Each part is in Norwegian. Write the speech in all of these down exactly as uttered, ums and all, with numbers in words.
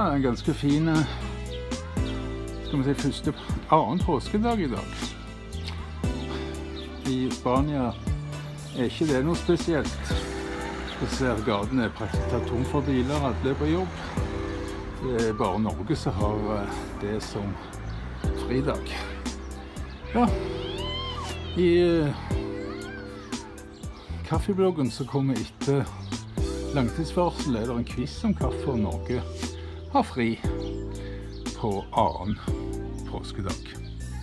Ja, en ganske fin, skal vi si, første, annen påskedag i dag. I Spania er ikke det noe spesielt. Du ser gatene er praktisk tatt tom for biler, alle er på jobb. Det er bare Norge som har det som fridag. Ja, i kaffebloggen som kommer etter langtidsvarsel er det en quiz om hvorfor Norge har fri på annen påskedag.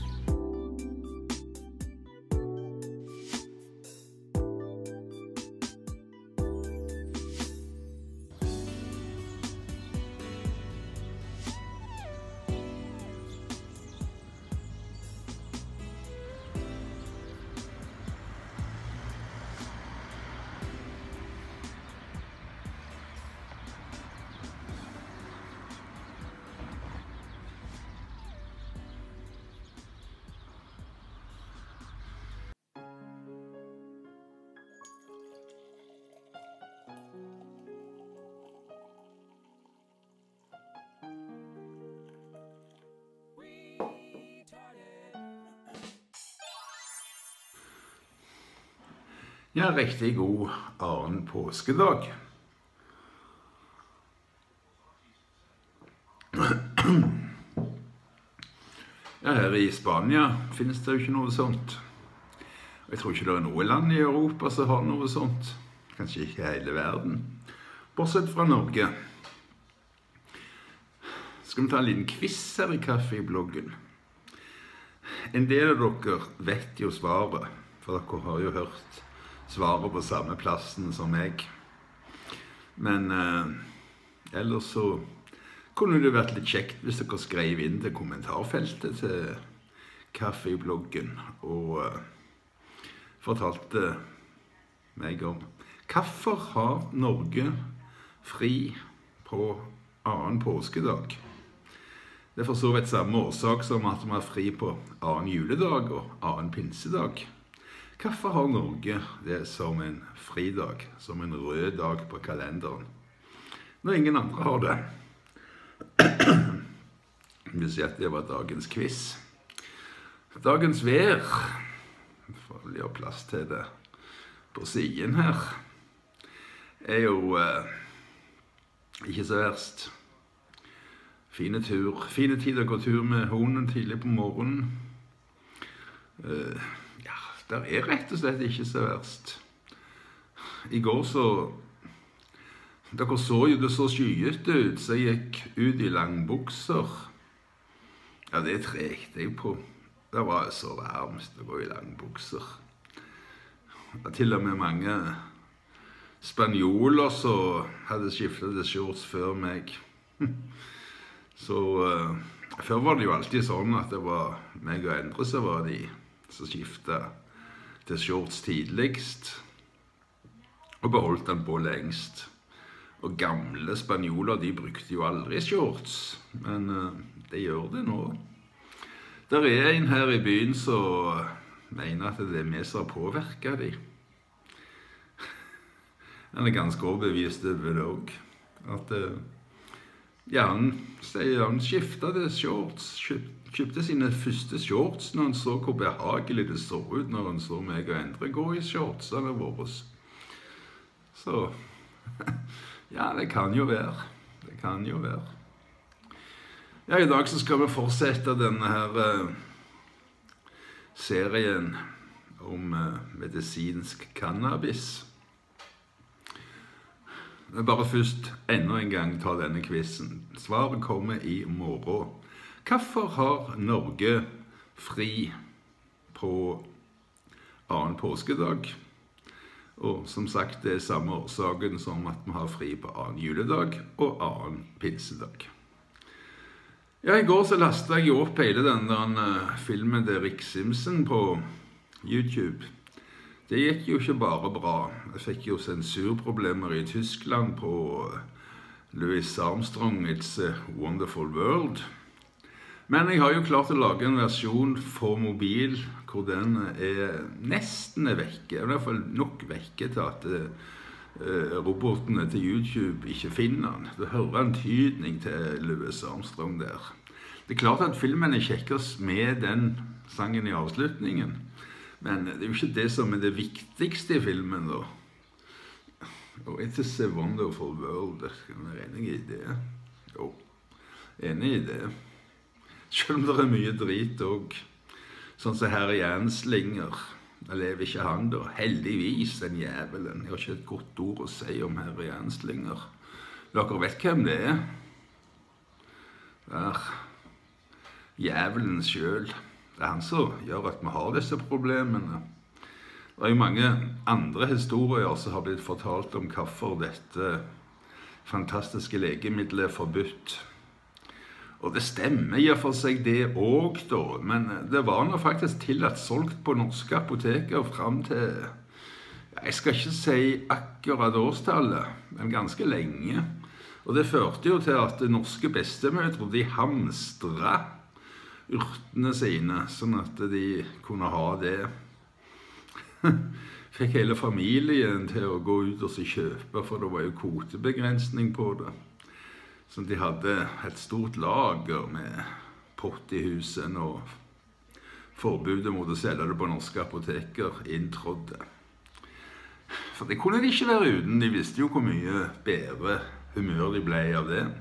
Ja, riktig god annen påskedag. Ja, her i Spania finnes det jo ikke noe sånt. Jeg tror ikke det er noe land i Europa som har noe sånt. Kanskje ikke hele verden. Bortsett fra Norge. Skal vi ta en liten quiz her i kaffebloggen? En del av dere vet jo svaret, for dere har jo hørt svaret på samme plassen som meg. Men eh, ellers så kunne det vært litt kjekt hvis dere skrev inn til kommentarfeltet til kaffebloggen og eh, fortalte meg om hvorfor har Norge fri på annen påskedag. Det er for så vidt samme årsak som at vi har fri på annen juledag og annen pinsedag. Hvorfor har Norge det som en fridag, som en rød dag på kalenderen, når ingen andre har det? Jeg vil si at det var dagens quiz. Dagens vær, for å gjøre plass til det på siden her, er jo eh, ikke så verst. Fine tur, fine tid å gå tur med hunden tidlig på morgenen. Eh, Det er rett og slett ikke så verst. I går så... Dere så jo det så skyet ut, så jeg gikk ut i langbukser. Ja, det trekte jeg på. Det var så varmt å gå i langbukser. Det var til og med mange spanjoler som hadde skiftet til shorts før meg. Så uh, før var det jo alltid sånn at det var meg og Endre som var de som skiftet til shorts tidligst, og beholdt den på lengst. Og gamle spanjoler, de brukte jo aldri shorts, men uh, det gjør det nå. Der er en her i byen som mener at det er vi som har påvirket de. Han er ganske overbevist over det også. At uh, ja, han sier han skiftet til shorts, kjøpt kjøpte sine første shorts når han så hvor behagelig det så ut når han så meg og Endre gå i shortsene våre. Så, ja, det kan jo være. Det kan jo være. Ja, i dag så skal vi fortsette denne her uh, serien om uh, medisinsk cannabis. Men bare først enda en gang ta denne quizen. Svaret kommer i morgen. Hvorfor har Norge fri på annen påskedag? Og som sagt, det er samme årsaken som at vi har fri på annen juledag og annen pinsedag. Ja, i går så lastet jeg opp hele den der filmen til Rick Simpson på YouTube. Det gikk jo ikke bare bra. Jeg fikk jo sensurproblemer i Tyskland på Louis Armstrong, It's a Wonderful World. Men jeg har jo klart å lage en versjon for mobil, hvor den er nesten er vekke, i hvert fall nok vekke til at robotene til YouTube ikke finner han. Du hører en tydning til Louis Armstrong der. Det er klart at filmen er kjekkest med den sangen i avslutningen, men det er jo ikke det som er det viktigste i filmen da. Og It is a wonderful world, skal vi være enig i det? Jo, enig i det. Selv om det er mye drit også, sånn som Harry Anslinger. Da lever ikke han da. Heldigvis, den jævelen. Jeg har ikke et godt ord å si om Harry Anslinger. Dere vet hvem det er? Der. Jævelen selv. Det er han som gjør at vi har disse problemene. Det er jo mange andre historier som har blitt fortalt om hvorfor dette fantastiske legemiddelet er forbudt. Og det stemmer i for seg det også da, men det var nå faktisk tillatt solgt på norske apoteker frem til, jeg skal ikke si akkurat årstallet, men ganske lenge. Og det førte jo til at norske bestemødre, de hamstret urtene sine, sånn at de kunne ha det. Fikk hele familien til å gå ut og kjøpe, for det var jo kvotebegrensning på det. Så de hadde et stort lager med pott i huset når forbudet mot å selge det på norske apoteker inntrådde. For det kunne de ikke være uten, de visste jo hvor mye bedre humør de ble av det.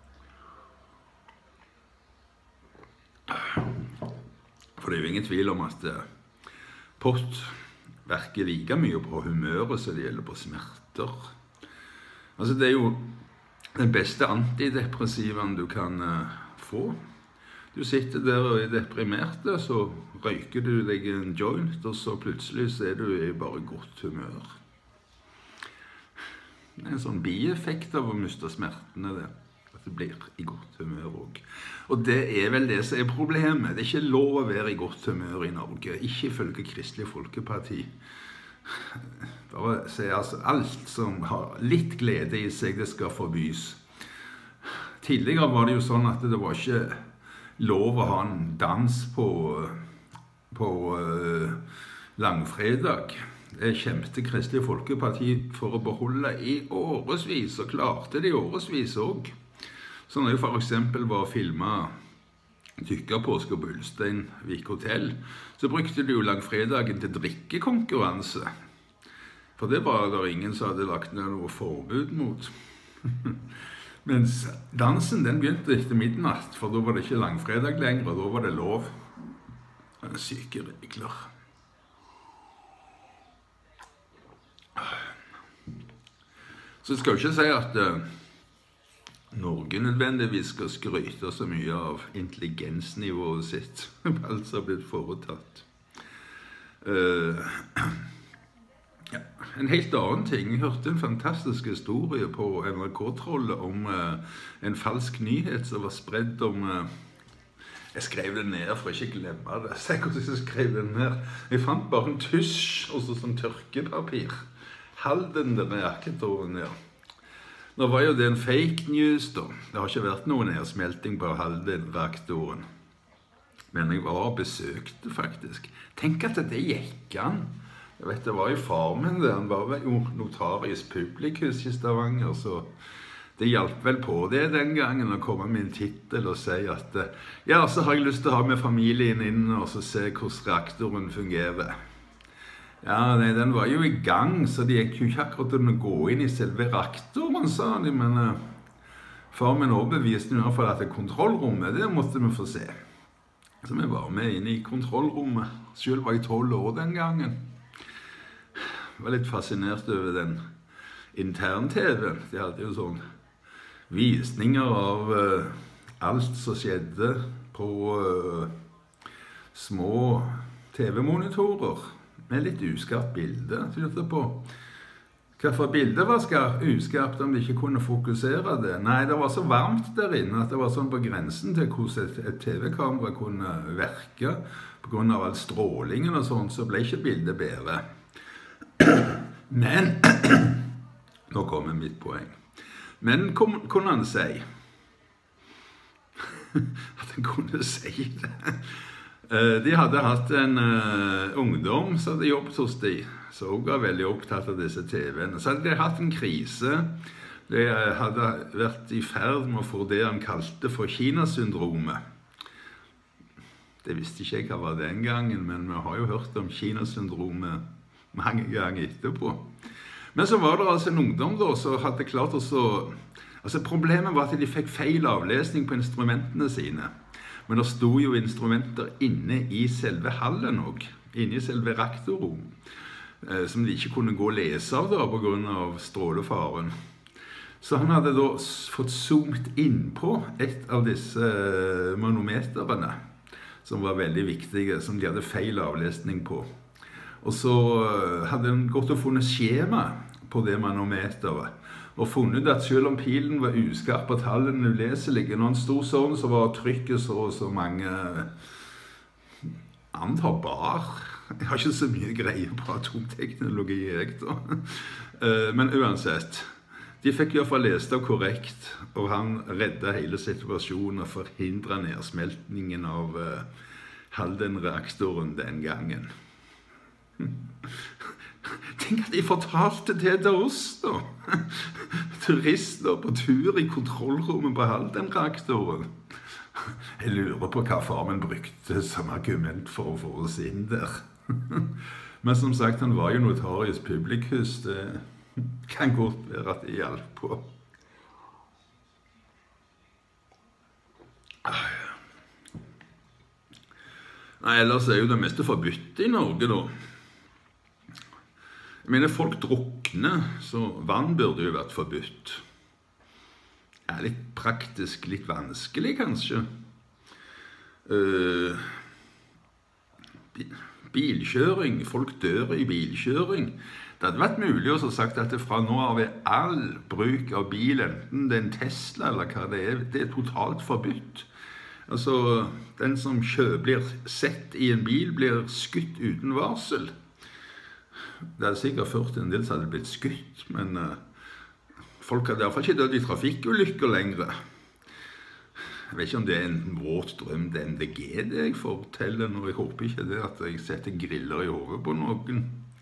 For det er jo ingen tvil om at pott virker like mye på humøret som det gjelder på smerter. Altså det er jo den beste antidepressiven du kan uh, få. Du sitter der og er deprimert, så røyker du deg en joint, og så plutselig så er du i bare godt humør. Det er en sånn bieffekt av å miste smertene, det. At du blir i godt humør også. Og det er vel det som er problemet. Det er ikke lov å være i godt humør i Norge, ikke ifølge Kristelig Folkeparti. Bare si, altså, alt som har litt glede i seg, det skal forbys. Tidligere var det jo sånn at det var ikke lov å ha en dans på, på uh, langfredag. Det kjempet Kristelig Folkeparti for å beholde i årevis, og klarte det i årevis også. Så når jeg for eksempel var filmet Tykkerpåske på Ulsteinvik Hotel, så brukte de jo langfredagen til drikkekonkurranse. For det var det ingen som hadde lagt ned noe forbud mot. Mens dansen den begynte etter midnatt, for da var det ikke langfredag lenger, og da var det lov. Det er syke regler. Så jeg skal jo ikke si at uh, Norge nødvendigvis skal skryte så mye av intelligensnivået sitt, alt som har blitt foretatt. Uh, ja. En helt annen ting, jeg hørte en fantastisk historie på N R K-trollet om uh, en falsk nyhet som var spredd om... Uh, jeg skrev det ned for ikke å glemme det. Se hvordan jeg skrev det ned. Jeg fant bare en tusj og så sånn tørkepapir. Halden den reaktoren ned. Nå var jo det en fake news da. Det har ikke vært noen nedsmelting på Halden-reaktoren. Men jeg var og besøkte faktisk. Tenk at det gikk an. Jeg vet, det var jo far min der. Han var jo notarius publikus i Stavanger, så det hjalp vel på det den gangen å komme med en titel og si at ja, så har jeg lyst til å ha med familien inn og så se hvordan reaktoren fungerer. Ja, nei, den var jo i gang, så de gikk jo ikke akkurat til å gå inn i selve reaktoren, sa de, men uh, far min overbeviste i hvert fall at det kontrollrommet, det måtte vi få se. Så vi var med inn i kontrollrommet. Selv var jeg tolv år den gangen. Jeg var litt fascinert over den intern-tv-en. De hadde jo sånn visninger av uh, alt som skjedde på uh, små tv-monitorer. Med litt uskarpt bilde, så lurte jeg på hvorfor bildet var skarpt, uskarpt om de ikke kunne fokusere det. Nei, det var så varmt der inne at det var sånn på grensen til hvordan et, et tv-kamera kunne virke. På grunn av all strålingen og sånn, så ble ikke bildet bedre. Men, nå kommer mitt poeng. Men kunne han si at han kunne si det? De hadde hatt en uh, ungdom som hadde jobbet hos de, som også var veldig opptatt av disse T V-ene. Så hadde de hatt en krise. De uh, hadde vært i ferd med å få det han kalte for Kinasyndromet. Det visste ikke jeg hva var den gangen, men vi har jo hørt om Kinasyndromet mange ganger etterpå. Men så var det altså en ungdom da, som hadde klart å så... Altså problemet var at de fikk feil avlesning på instrumentene sine. Men det sto jo instrumenter inne i selve hallen også, inne i selve reaktorrom, eh, som de ikke kunne gå og lese av da, på grunn av strålefaren. Så han hadde da fått zoomet inn på et av disse manometerene, som var veldig viktige, som de hadde feil avlesning på. Og så hadde han gått og funnet skjema på det manometeret, og funnet at selv om pilen var uskarp og tallene uleselige, når han stod sånn, så var trykket så og så mange antar bar. Jeg har ikke så mye greie på atomteknologi, jeg da. Men uansett, de fikk i hvert fall lest det korrekt, og han reddet hele situasjonen og forhindret nedsmeltningen av Halden-reaktoren den gangen. Tenk at de fortalte det til oss da. Turister på tur i kontrollrommet på Halden-reaktoren. Jeg lurer på hva farmen brukte som argument for å få oss inn der. Men som sagt, han var jo notarius publicus. Det kan godt være at det hjalp på. Nei, ellers er jo det meste forbudt i Norge da. Jeg mener, folk drukner, så vann burde jo vært forbudt. Det er litt praktisk, litt vanskelig kanskje. Uh, bilkjøring, folk dør i bilkjøring. Det hadde vært mulig å sagt at fra nå av er all bruk av bil, enten det er en Tesla eller hva det er, det er totalt forbudt. Altså, den som blir sett i en bil blir skutt uten varsel. Det er sikkert først en del som hadde blitt skutt, men uh, folk hadde i hvert fall ikke dødd i trafikkulykker lenger. Jeg vet ikke om det er en våt drøm, det er M D G det jeg forteller nå. Jeg håper ikke det at jeg setter griller i hodet på noen.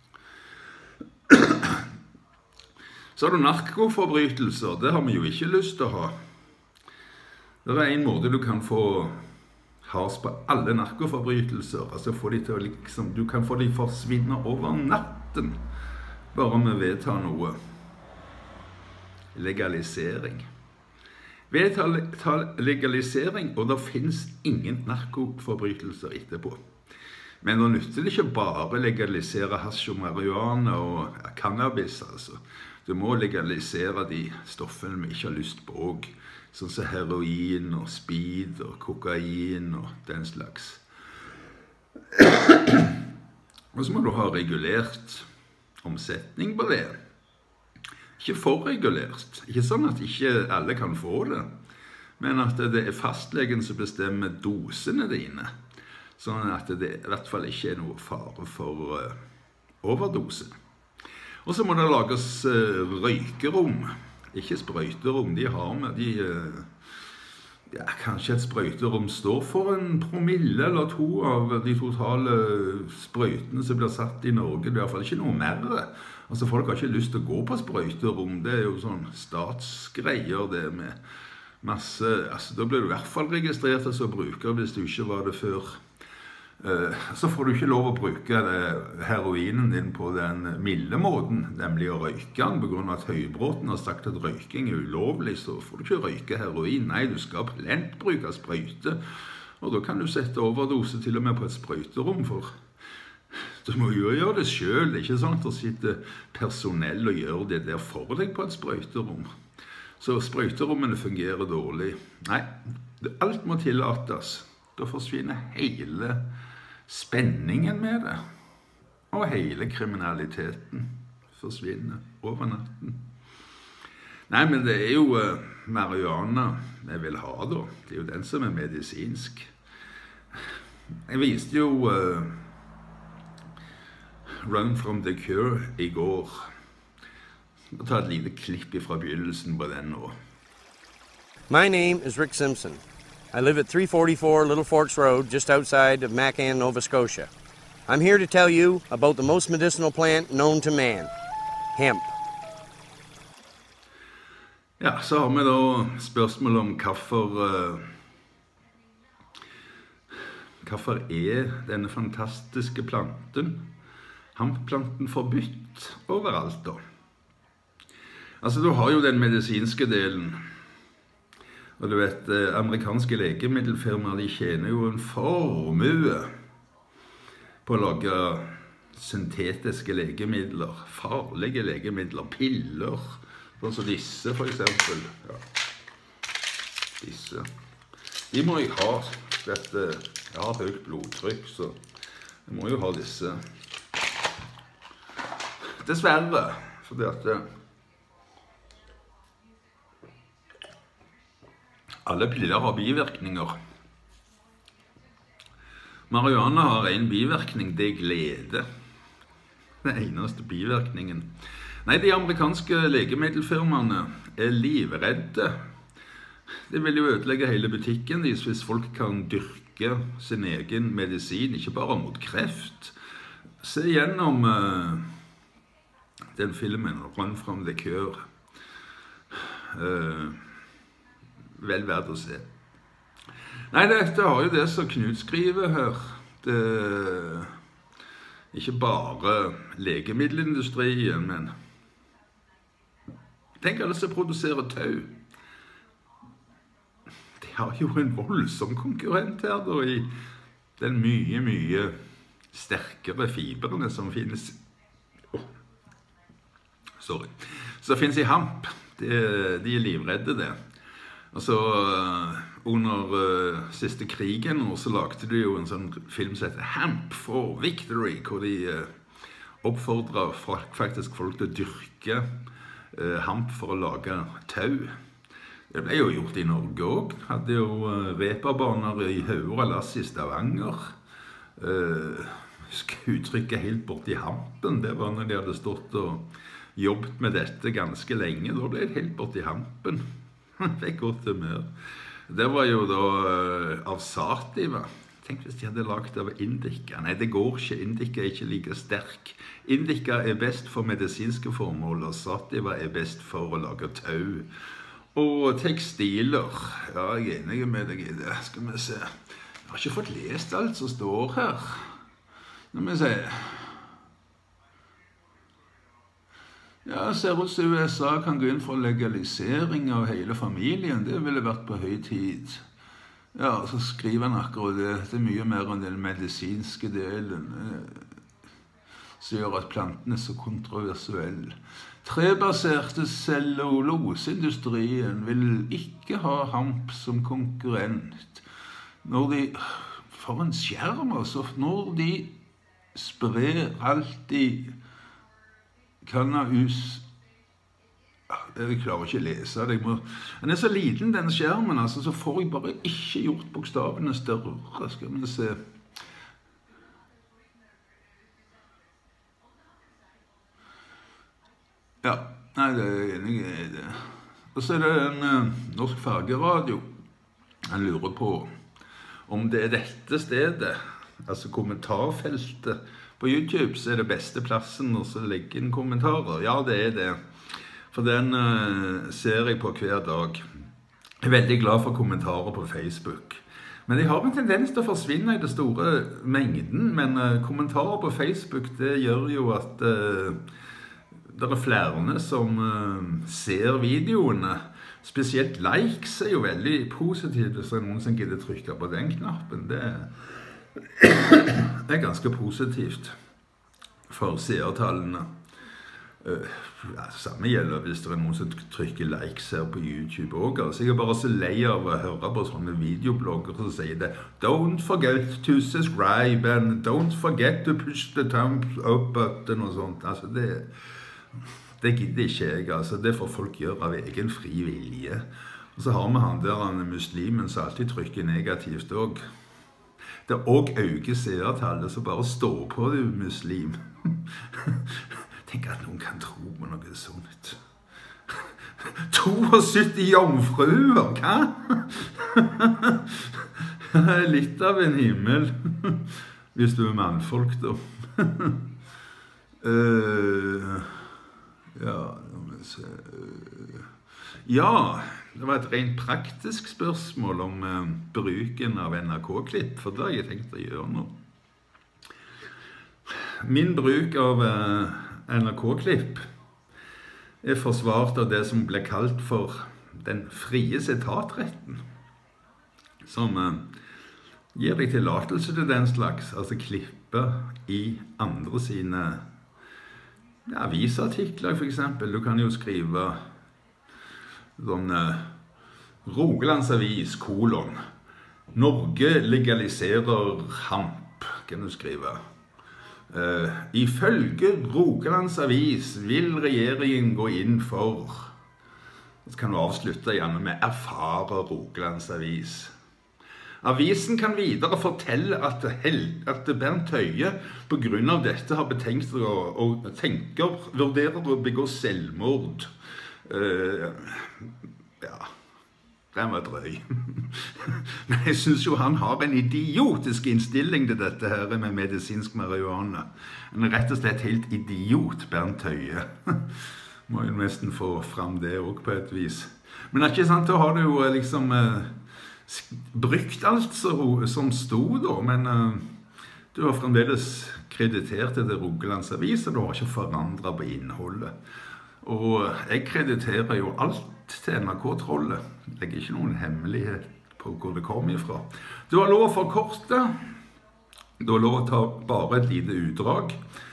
Så har du narkoforbrytelser, det har vi jo ikke lyst til å ha. Det er en måte du kan få has på alle narkoforbrytelser, altså få de til å liksom, du kan få de forsvinne over natten, bare med vedta noe. Legalisering. Vedta legalisering, og det finnes ingen narkoforbrytelser etterpå. Men det nytter ikke bare legalisere hasj og marihuana og cannabis, altså. Du må legalisere de stoffene vi ikke har lyst på også. Sånn som heroin og speed og kokain og den slags. Og så må du ha regulert omsetning på det. Ikke for regulert. Ikke sånn at ikke alle kan få det, men at det er fastlegen som bestemmer dosene dine. Sånn at det i hvert fall ikke er noe fare for uh, overdose. Og så må det lages uh, røykerom. Ikke sprøyterom, de har med, de, ja, kanskje et sprøyterom står for en promille eller to av de totale sprøytene som blir satt i Norge. Det er i hvert fall ikke noe mer. Altså, folk har ikke lyst til å gå på sprøyterom, det er jo sånn statsgreier det med masse, altså da blir du i hvert fall registrert som bruker hvis du ikke var det før. Så får du ikke lov å bruke heroinen din på den milde måten, nemlig å røyke den, på grunn av at Høybråten har sagt at røyking er ulovlig, så får du ikke røyke heroin. Nei, du skal plent bruke sprøyte, og da kan du sette overdose til og med på et sprøyterom, for du må jo gjøre det selv, det er ikke sånn at det sitter personell og gjør det der for deg på et sprøyterom. Så sprøyterommene fungerer dårlig. Nei, alt må tillates. Da forsvinner hele spenningen med det, og hele kriminaliteten forsvinner over natten. Nei, men det er jo uh, marihuana jeg vil ha da. Det er jo den som er medisinsk. Jeg viste jo uh, Run from the Cure i går. Jeg må ta et lite klipp fra begynnelsen på den nå. My name is Rick Simpson. I live at three forty-four Little Forks Road, just outside of Macan, Nova Scotia. I'm here to tell you about the most medicinal plant known to man, hemp. Ja, så har vi da spørsmål om hvorfor, uh, hvorfor er denne fantastiske planten, hampplanten, forbudt overalt da? Altså, du har jo den medisinske delen, og du vet, eh, amerikanske legemiddelfirmaer, de tjener jo en formue på å lage syntetiske legemidler, farlige legemidler, piller, sånn som disse for eksempel. Ja. Disse. De må jeg ha, vet du, jeg har høyt blodtrykk, så jeg må jo ha disse. Dessverre, fordi at alle piller har bivirkninger. Marihuana har en bivirkning, det er glede. Den eneste bivirkningen. Nei, de amerikanske legemiddelfirmaene er livredde. Det vil jo ødelegge hele butikken hvis folk kan dyrke sin egen medisin, ikke bare mot kreft. Se gjennom uh, den filmen, Run from the Cure. Uh, vel verdt å se. Nei, dette har jo det som Knut skriver her. Det er ikke bare legemiddelindustrien, men tenk alle som produserer tau. De har jo en voldsom konkurrent her da, i den mye, mye sterkere fibrene som finnes. Oh. Sorry. Som finnes i hamp. De, de er livredde det. Og så under uh, siste krigen så lagde de jo en sånn film som heter Hamp for Victory, hvor de uh, oppfordret folk, faktisk folk til å dyrke uh, hamp for å lage tau. Det ble jo gjort i Norge også. Hadde jo uh, repabaner i Hauger og Lass i Stavanger. Uh, skulle uttrykke helt bort i hampen. Det var når de hadde stått og jobbet med dette ganske lenge. Da ble det helt bort i hampen. Fikk godt humør. Det var jo da uh, av sativa. Tenk hvis de hadde lagt av indika. Nei, det går ikke. Indika er ikke like sterk. Indika er best for medisinske formål, og sativa er best for å lage tau. Og tekstiler. Ja, jeg er enig med deg i det. Skal vi se. Jeg har ikke fått lest alt som står her. Nå må vi se. Ja, ser ut som U S A kan gå inn for legalisering av hele familien. Det ville vært på høy tid. Ja, så skriver han akkurat det. Det er mye mer enn den medisinske delen. Som gjør at planten er så kontroversiell. Trebaserte celluloseindustrien vil ikke ha hamp som konkurrent. Når de, for en skjerm altså, når de sprer alltid cannabis, jeg klarer ikke å lese det, må, den er så liten den skjermen, altså, så får jeg bare ikke gjort bokstavene større, skal vi se. Ja, nei, det er jeg enig i det. Og så er det en uh, norsk fargeradio. Han lurer på om det er dette stedet, altså kommentarfeltet, på YouTube så er det beste plassen å legge inn kommentarer. Ja, det er det. For den uh, ser jeg på hver dag. Jeg er veldig glad for kommentarer på Facebook. Men de har en tendens til å forsvinne i det store mengden. Men uh, kommentarer på Facebook, det gjør jo at uh, det er flere som uh, ser videoene. Spesielt likes er jo veldig positivt hvis det er noen som gidder trykke på den knappen. Det er Det er ganske positivt for seertallene. Uh, ja, samme gjelder hvis det er noen som trykker likes her på YouTube også. Altså, jeg er bare så lei av å høre på sånne videoblogger som sier det. Don't forget to subscribe and don't forget to push the thumbs up button og sånt. Altså, det, det gidder ikke jeg. Altså, det får folk gjøre av egen fri vilje. Og så har vi han der, han muslimen, som alltid trykker negativt også. Det er også øke seertallet, så bare stå på du, muslim. Tenk at noen kan tro på noe sånt. syttito jomfruer, hva? Litt av en himmel, hvis du er mannfolk da. uh, ja, ja, det var et rent praktisk spørsmål om uh, bruken av N R K-klipp, for da har jeg tenkt å gjøre noe. Min bruk av uh, N R K-klipp er forsvart av det som ble kalt for den frie sitatretten, som uh, gir deg tillatelse til den slags, altså klippe i andre sine ja, avisartikler for eksempel. Du kan jo skrive sånn uh, Rogalands Avis, kolon, Norge legaliserer hamp, kan du skrive. Uh, ifølge Rogalands Avis vil regjeringen gå inn for, så kan du avslutte gjerne med erfare Rogalands Avis. Avisen kan videre fortelle at, at Bernt Høie på grunn av dette har betenkt å, og tenker, vurderer å begå selvmord. Uh, ja, den var drøy. Men jeg synes jo han har en idiotisk innstilling til dette her med medisinsk marihuana. Han er rett og slett helt idiot, Bernt Høie. Må jo nesten få fram det også på et vis. Men det er ikke sant, da har du jo liksom... Uh, brukt alt som stod da, men uh, du har fremdeles kreditert til det Rogalands Avis, og du har ikke forandret på innholdet. Og jeg krediterer jo alt til N R K-trollet. Jeg legger ikke noen hemmelighet på hvor det kommer ifra. Du har lov å forkorte, du har lov å ta bare et lite utdrag,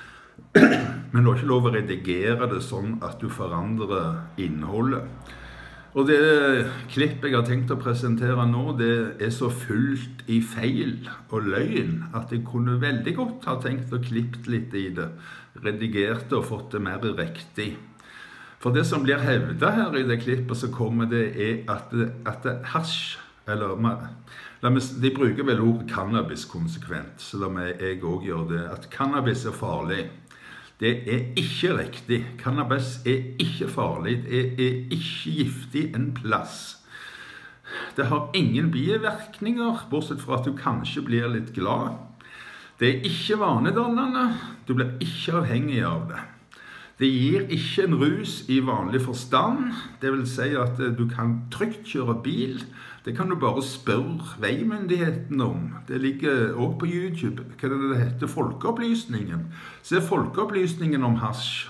men du har ikke lov å redigere det sånn at du forandrer innholdet. Og det klipp jeg har tenkt å presentere nå, det er så fullt i feil og løgn at jeg kunne veldig godt ha tenkt å klippe litt i det, redigert det og fått det mer riktig. For det som blir hevdet her i det klippet så kommer det er at, at hasj, eller la meg, de bruker vel ord cannabis konsekvent, så la meg jeg også gjøre det, at cannabis er farlig. Det er ikke riktig. Cannabis er ikke farlig. Det er ikke giftig en plass. Det har ingen bivirkninger, bortsett fra at du kanskje blir litt glad. Det er ikke vanedannende. Du blir ikke avhengig av det. Det gir ikke en rus i vanlig forstand. Det vil si at du kan trygt kjøre bil. Det kan du bare spørre veimyndigheten om. Det ligger også på YouTube. Hva er det det heter? Folkeopplysningen. Se folkeopplysningen om hasj.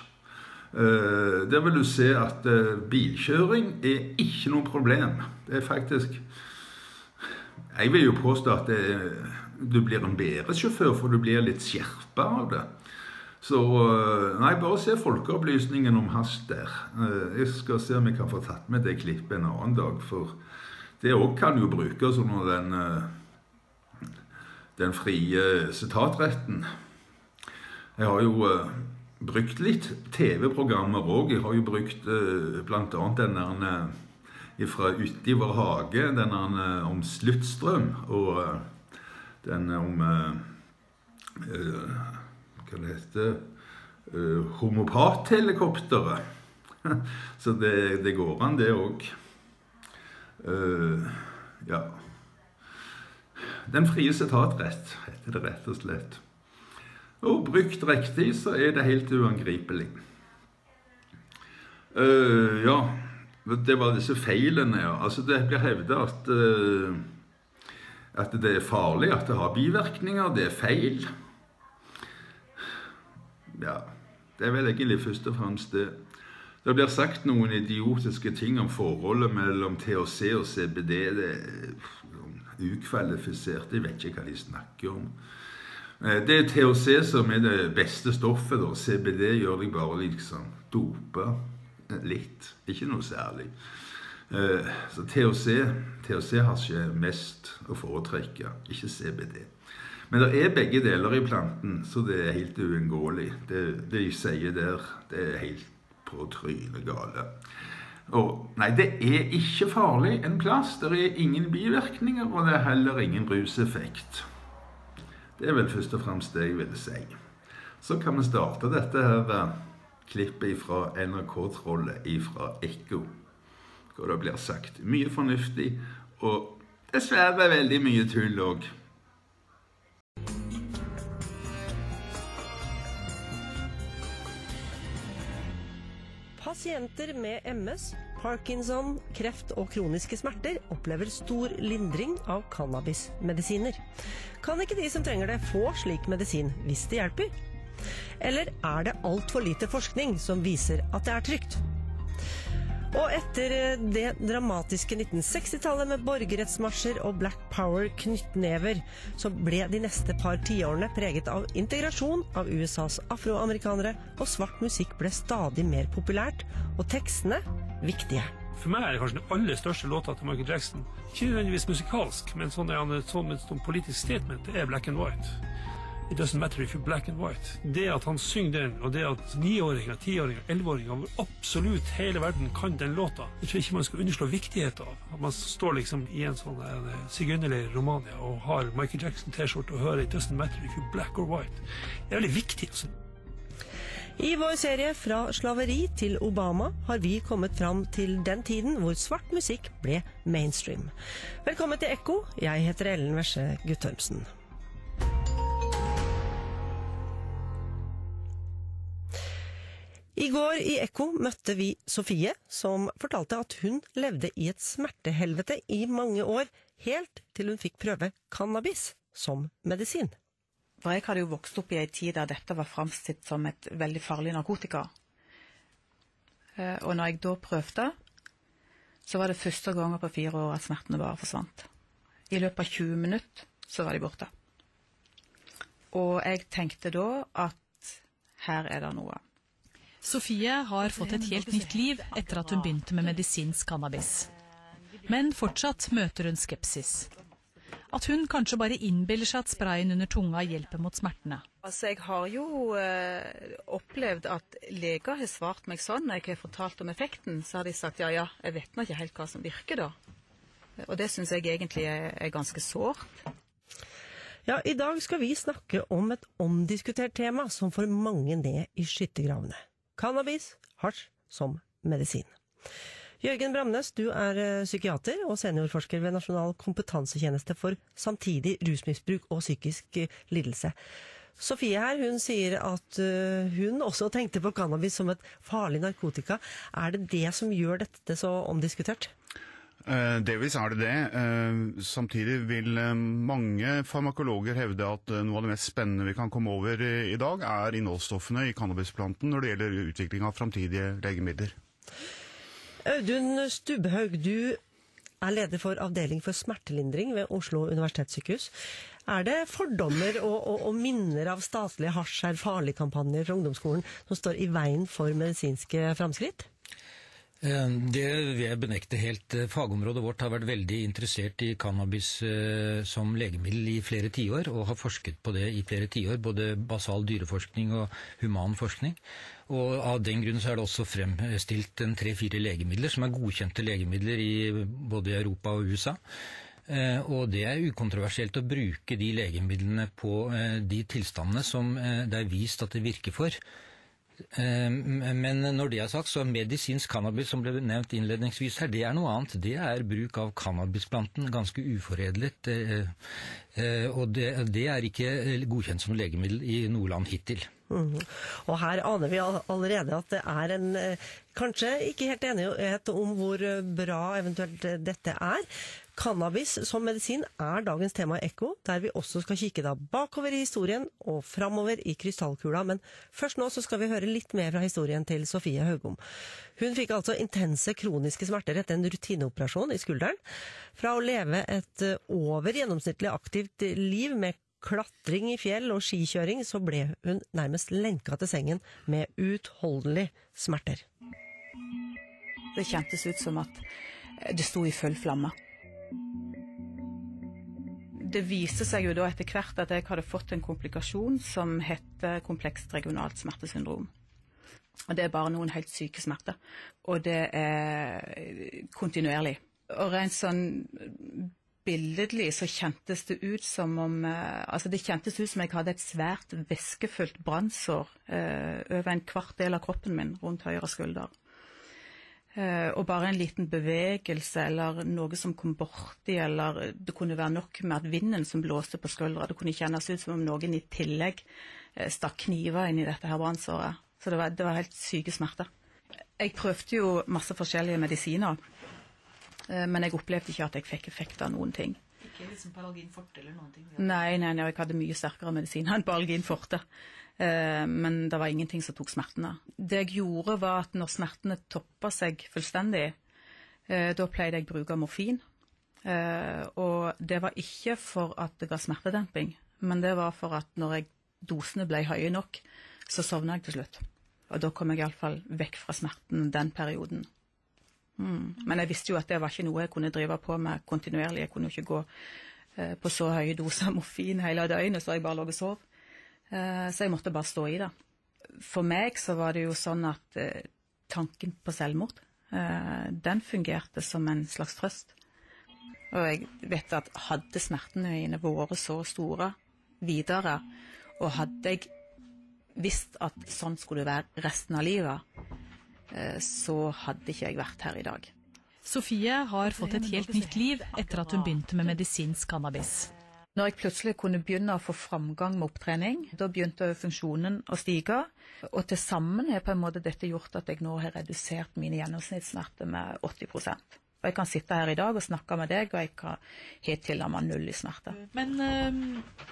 Der vil du se at bilkjøring er ikke noe problem. Det er faktisk... Jeg vil jo påstå at det, du blir en bedre sjåfør, for du blir litt skjerpet av det. Så nei, bare se folkeopplysningen om hasj der. Jeg skal se om jeg kan få tatt med det klippet en annen dag, for... Det også kan jo brukes under den, den frie sitatretten. Jeg har jo uh, brukt litt tv-programmer også. Jeg har jo brukt uh, blant annet den der uh, fra Ute i vår hage, den der uh, om sluttstrøm, og uh, den om uh, uh, hva det heter, uh, homopathelikopteret. Så det, det går an det også. Uh, ja. Den frie sitatrett heter det rett og slett. Og brukt riktig så er det helt uangripelig. Uh, ja, det var disse feilene. Ja. Altså det blir hevdet at, uh, at det er farlig, at det har bivirkninger, det er feil. Ja, det er vel egentlig først og fremst det. Det blir sagt noen idiotiske ting om forholdet mellom T H C og C B D. Det er ukvalifisert, jeg vet ikke hva de snakker om. Det er T H C som er det beste stoffet, og C B D gjør deg bare liksom dope litt, ikke noe særlig. Så T H C, T H C har ikke mest å foretrekke, ikke C B D. Men det er begge deler i planten, så det er helt uunngåelig. Det, det de sier der, det er helt på trynet gale. Og nei, det er ikke farlig en plass. Det er ingen bivirkninger, og det er heller ingen ruseffekt. Det er vel først og fremst det jeg ville si. Så kan vi starte dette her uh, klippet fra N R K-trollet fra Ekko, hvor det blir sagt mye fornuftig, og dessverre veldig mye tull òg. Pasienter med M S, Parkinson, kreft og kroniske smerter opplever stor lindring av cannabismedisiner. Kan ikke de som trenger det få slik medisin hvis det hjelper? Eller er det alt for lite forskning som viser at det er trygt? Og etter det dramatiske nitten seksti-tallet med borgerrettsmarsjer og Black Power knyttnever, så ble de neste par tiårene preget av integrasjon av U S A's afroamerikanere, og svart musikk ble stadig mer populært, og tekstene viktige. For meg er det kanskje den aller største låta til Michael Jackson. Ikke nødvendigvis musikalsk, men sånn, sånn, sånn politisk statement, det er Black and White. It doesn't matter if you're black and white. Det at han synger den, og det at niåringer, tiåringer, elleveåringer over absolutt hele verden kan den låta, det tror jeg ikke man skal underslå viktigheten av. At man står liksom i en sånn sigøynerleir i Romania og har Michael Jackson-t-skjorte og hører It doesn't matter if you're black or white. Det er veldig viktig, altså. I vår serie Fra slaveri til Obama har vi kommet fram til den tiden hvor svart musikk ble mainstream. Velkommen til Ekko. Jeg heter Ellen Verse Guttormsen. I går i Ekko møtte vi Sofie, som fortalte at hun levde i et smertehelvete i mange år, helt til hun fikk prøve cannabis som medisin. For jeg hadde jo vokst opp i en tid der dette var fremstilt som et veldig farlig narkotika. Og når jeg da prøvde, så var det første gangen på fire år at smertene bare forsvant. I løpet av tjue minutter så var de borte. Og jeg tenkte da at her er det noe. Sofie har fått et helt nytt liv etter at hun begynte med medisinsk cannabis. Men fortsatt møter hun skepsis. At hun kanskje bare innbiller seg at sprayen under tunga hjelper mot smertene. Altså, jeg har jo eh, opplevd at leger har svart meg sånn, når jeg har fortalt om effekten, så har de sagt, ja, ja, jeg vet nå ikke helt hva som virker da. Og det synes jeg egentlig er, er ganske sårt. Ja, i dag skal vi snakke om et omdiskutert tema som får mange ned i skyttergravene. Cannabis, hasj som medisin. Jørgen Bramnes, du er psykiater og seniorforsker ved Nasjonal kompetansetjeneste for samtidig rusmisbruk og psykisk lidelse. Sofie her, hun sier at hun også tenkte på cannabis som et farlig narkotika. Er det det som gjør dette så omdiskutert? Uh, delvis er det det. Uh, samtidig vil uh, mange farmakologer hevde at uh, noe av det mest spennende vi kan komme over uh, i dag er innholdsstoffene i cannabisplanten når det gjelder utvikling av fremtidige legemidler. Audun Stubbehaug, du er leder for avdeling for smertelindring ved Oslo universitetssykehus. Er det fordommer og, og, og minner av statlige hasj er farlig kampanjer fra ungdomsskolen som står i veien for medisinske framskritt? Det vil jeg benekte helt. Fagområdet vårt har vært veldig interessert i cannabis som legemiddel i flere tiår, og har forsket på det i flere tiår, både basal dyreforskning og human forskning. Og av den grunn så er det også fremstilt en tre-fire legemidler som er godkjente legemidler i både Europa og U S A. Og det er ukontroversielt å bruke de legemidlene på de tilstandene som det er vist at det virker for. Men når det er sagt, så medisinsk cannabis som ble nevnt innledningsvis her, det er noe annet. Det er bruk av cannabisplanten, ganske uforedlet, og det, det er ikke godkjent som legemiddel i noe land hittil. Mm. Og her aner vi allerede at det er en kanskje ikke helt enighet om hvor bra eventuelt dette er. Cannabis som medisin er dagens tema i Ekko, der vi også skal kikke da bakover i historien og framover i krystallkula. Men først nå så skal vi høre litt mer fra historien til Sofie Haugom. Hun fikk altså intense kroniske smerter etter en rutineoperasjon i skulderen. Fra å leve et over gjennomsnittlig aktivt liv med klatring i fjell og skikjøring, så ble hun nærmest lenket til sengen med utholdelig smerter. Det kjentes ut som at det sto i full flamme. Det viste seg jo da etter hvert at jeg hadde fått en komplikasjon som heter komplekst regionalt smertesyndrom. Og det er bare noen helt syke smerter, og det er kontinuerlig. Og rent sånn billedlig så kjentes det ut som om, altså det kjentes ut som jeg hadde et svært væskefullt brannsår eh, over en kvart del av kroppen min rundt høyre skulder. Og bare en liten bevegelse eller noe som kom borti, eller det kunne være nok med at vinden som blåste på skuldra, det kunne kjennes ut som om noen i tillegg stakk kniver inn i dette her brannsåret. Så det var, det var helt syke smerter. Jeg prøvde jo masse forskjellige medisiner, men jeg opplevde ikke at jeg fikk effekt av noen ting. Ikke liksom Paralgin Forte eller noen ting? Nei, nei, nei, jeg hadde mye sterkere medisiner enn Paralgin Forte. Men det var ingenting som tok smertene. Det jeg gjorde var at når smertene toppet seg fullstendig, da pleide jeg å bruke morfin. Og det var ikke for at det ga smertedemping, men det var for at når jeg, dosene ble høye nok, så sovnet jeg til slutt. Og da kom jeg i alle fall vekk fra smerten den perioden. Mm. Men jeg visste jo at det var ikke noe jeg kunne drive på med kontinuerlig. Jeg kunne ikke gå på så høye doser morfin hele døgnet, så jeg bare lå og sov. Så jeg måtte bare stå i det. For meg så var det jo sånn at eh, tanken på selvmord, eh, den fungerte som en slags trøst. Og jeg vet at hadde smertene mine vært så store videre, og hadde jeg visst at sånn skulle det være resten av livet, eh, så hadde ikke jeg vært her i dag. Sofie har fått et helt nytt liv etter at hun begynte med medisinsk cannabis. Når jeg plutselig kunne begynne å få framgang med opptrening, da begynte funksjonen å stige, og til sammen har på en måte dette gjort at jeg nå har redusert mine gjennomsnittssmerter med åtti prosent. Og jeg kan sitte her i dag og snakke med deg, og jeg kan helt til med null i smerte. Men øh,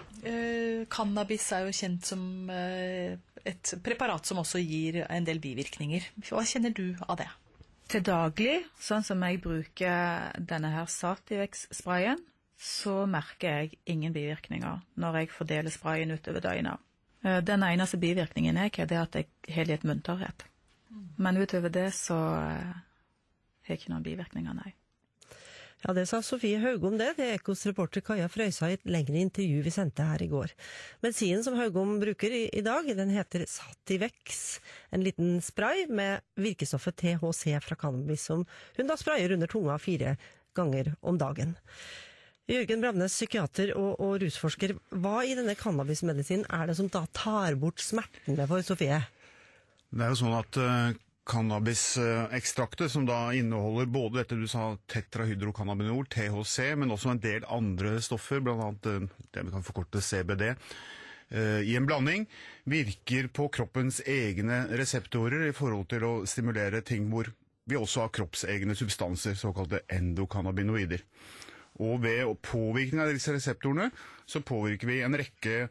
øh, cannabis er jo kjent som øh, et preparat som også gir en del bivirkninger. Hva kjenner du av det? Til daglig, sånn som jeg bruker denne her Sativex-sprayen, så merker jeg ingen bivirkninger når jeg fordeler sprayen utover døgnet. Den eneste bivirkningen jeg har, det er at jeg har litt munterhet. Men utover det så har jeg ikke noen bivirkninger, nei. Ja, det sa Sofie Haugom det, det er Ekos reporter Kaja Frøysa i et lengre intervju vi sendte her i går. Medisinen som Haugom bruker i, i dag, den heter Sativex, en liten spray med virkestoffet T H C fra cannabis, som hun da sprayer under tunga fire ganger om dagen. Jørgen Bramnes, psykiater og, og rusforsker, hva i denne cannabismedisinen er det som da tar bort smertene for Sofie? Det er jo sånn at uh, cannabisekstraktet, som da inneholder både dette du sa, tetrahydrocannabinol, T H C, men også en del andre stoffer, blant annet uh, det vi kan forkorte C B D, uh, i en blanding, virker på kroppens egne reseptorer i forhold til å stimulere ting hvor vi også har kroppsegne substanser, såkalte endokannabinoider. Og ved påvirkning av disse reseptorene, så påvirker vi en rekke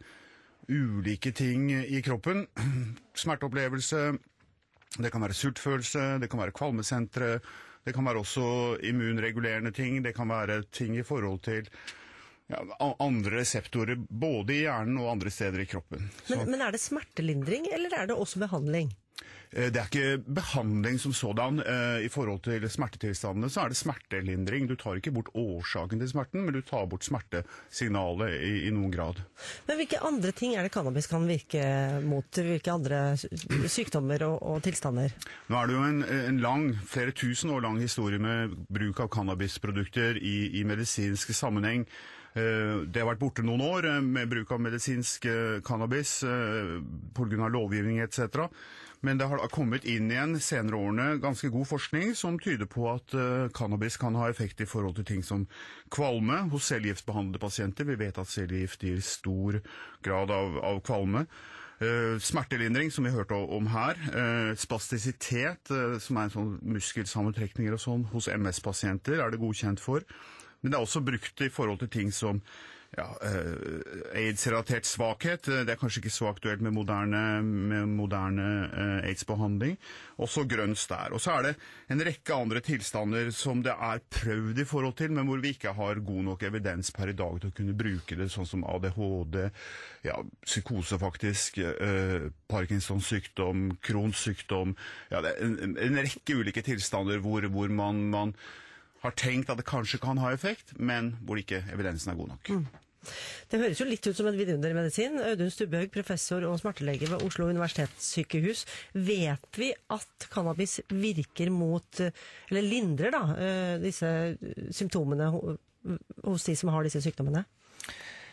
ulike ting i kroppen. Smerteopplevelse, det kan være sultfølelse, det kan være kvalmesentre, det kan være også immunregulerende ting, det kan være ting i forhold til ja, andre reseptorer, både i hjernen og andre steder i kroppen. Men, men er det smertelindring, eller er det også behandling? Det er ikke behandling som sådan. I forhold til smertetilstandene så er det smertelindring. Du tar ikke bort årsaken til smerten, men du tar bort smertesignalet i, i noen grad. Men hvilke andre ting er det cannabis kan virke mot? Hvilke andre sykdommer og, og tilstander? Nå er det jo en, en lang, flere tusen år lang historie med bruk av cannabisprodukter i, i medisinsk sammenheng. Det har vært borte noen år med bruk av medisinsk cannabis på grunn av lovgivning et cetera. Men det har kommet inn igjen senere årene ganske god forskning som tyder på at cannabis kan ha effekt i forhold til ting som kvalme hos cellegiftbehandlede pasienter. Vi vet at cellegift gir stor grad av, av kvalme. Smertelindring, som vi hørte om her. Spastisitet, som er en sånn muskelsammentrekninger og sånn hos M S-pasienter, er det godkjent for. Men det er også brukt i forhold til ting som ja, uh, AIDS-relatert svakhet. Det er kanskje ikke så aktuelt med moderne, med moderne uh, AIDS-behandling. Også grønns der. Og så er det en rekke andre tilstander som det er prøvd i forhold til, men hvor vi ikke har god nok evidens per i dag til å kunne bruke det, sånn som A D H D, ja, psykose faktisk, uh, Parkinsons sykdom, Crohns sykdom. Ja, det er en, en rekke ulike tilstander hvor, hvor man, man har tenkt at det kanskje kan ha effekt, men hvor ikke evidensen er god nok. Mm. Det høres jo litt ut som en vidundermedisin. Audun Stubbehøg, professor og smertelege ved Oslo universitetssykehus. Vet vi at cannabis virker mot, eller lindrer da, disse symptomene hos de som har disse sykdommene?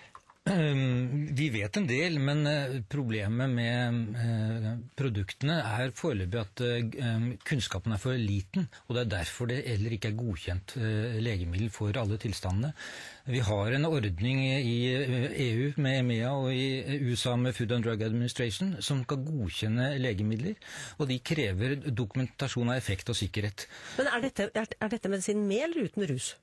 Vi vet en del, men problemet med produktene er foreløpig at kunnskapen er for liten, og det er derfor det heller ikke er godkjent legemiddel for alle tilstandene. Vi har en ordning i E U med EMEA og i U S A med Food and Drug Administration som skal godkjenne legemidler, og de krever dokumentasjon av effekt og sikkerhet. Men er dette, er, er dette medisin med eller uten rus?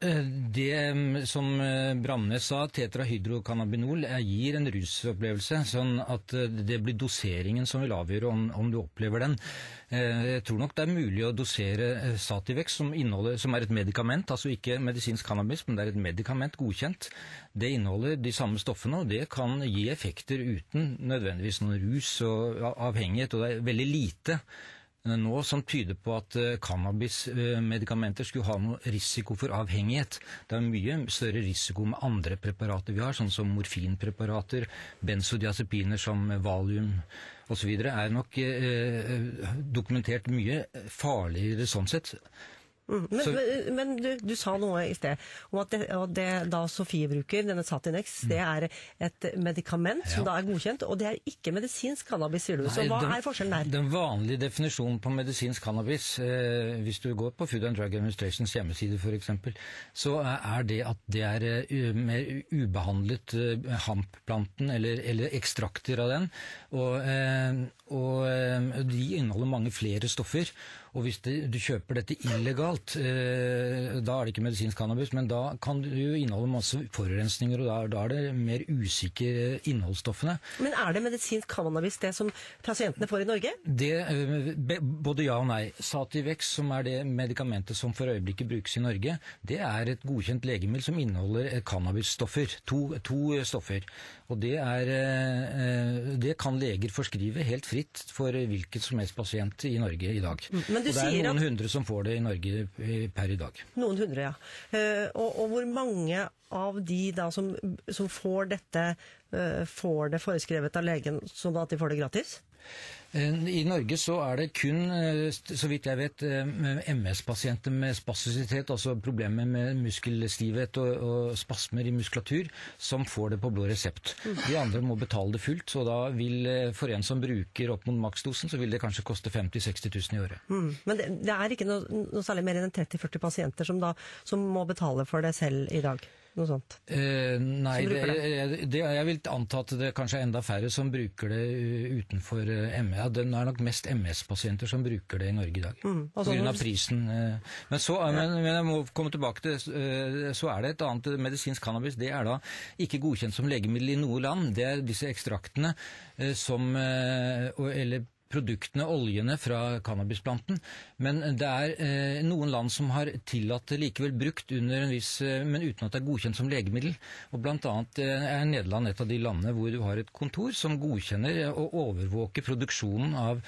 Det som Bramnes sa, tetrahydrocannabinol, gir en rusopplevelse, sånn at det blir doseringen som vil avgjøre om, om du opplever den. Jeg tror nok det er mulig å dosere Sativex, som, som er et medikament, altså ikke medisinsk cannabis, men det er et medikament godkjent. Det inneholder de samme stoffene, og det kan gi effekter uten nødvendigvis noen rus og avhengighet, og det er veldig lite nå som tyder på at cannabismedikamenter skulle ha noe risiko for avhengighet. Det er mye større risiko med andre preparater vi har, sånn som morfinpreparater, benzodiazepiner som Valium og så videre, er nok eh, dokumentert mye farligere sånn sett. Mm, men, men, men du, du sa noe i sted om at det, og det da Sofie bruker, denne Satinex, mm. det er et medikament som ja. da er godkjent, og det er ikke medisinsk cannabis, sier du. Så Nei, hva den, er forskjellen der? Den vanlige definisjonen på medisinsk cannabis, eh, hvis du går på Food and Drug Administrations hjemmeside for eksempel, så er det at det er uh, mer ubehandlet uh, hampplanten eller, eller ekstrakter av den, og, eh, og eh, de inneholder mange flere stoffer. Og hvis det, du kjøper dette illegalt, eh, da er det ikke medisinsk cannabis, men da kan du jo inneholde masse forurensninger, og da, da er det mer usikre innholdsstoffene. Men er det medisinsk cannabis det som pasientene får i Norge? Det, eh, både ja og nei. Sativex, som er det medikamentet som for øyeblikket brukes i Norge, det er et godkjent legemiddel som inneholder cannabisstoffer, to, to stoffer. Og det, er, eh, det kan leger forskrive helt fritt for hvilket som helst pasient i Norge i dag. Men og det er noen at... hundre som får det i Norge per i dag. Noen hundre, ja. Uh, og, og hvor mange av de da som, som får dette, uh, får det foreskrevet av legen, sånn at de får det gratis? I Norge så er det kun, så vidt jeg vet, M S-pasienter med spastisitet, altså problemer med muskelstivhet og, og spasmer i muskulatur, som får det på blå resept. De andre må betale det fullt, så da vil, for en som bruker opp mot maksdosen, så vil det kanskje koste femti til seksti tusen i året. Mm. Men det, det er ikke noe, noe særlig mer enn tretti til førti pasienter som, da, som må betale for det selv i dag? Noe sånt? Eh, nei, det, det, det, jeg vil anta at det kanskje er enda færre som bruker det utenfor M E. Det er nok mest M S-pasienter som bruker det i Norge i dag, mm, altså, på grunn av prisen. Men, så, men, men jeg må komme tilbake til, så er det et annet medisinsk cannabis. Det er da ikke godkjent som legemiddel i noe land. Det er disse ekstraktene som, eller produktene, oljene fra cannabisplanten, men det er eh, noen land som har tillatt det likevel brukt under en viss, eh, men uten at det er godkjent som legemiddel. Og blant annet eh, er Nederland et av de landene hvor du har et kontor som godkjenner og overvåker produksjonen av,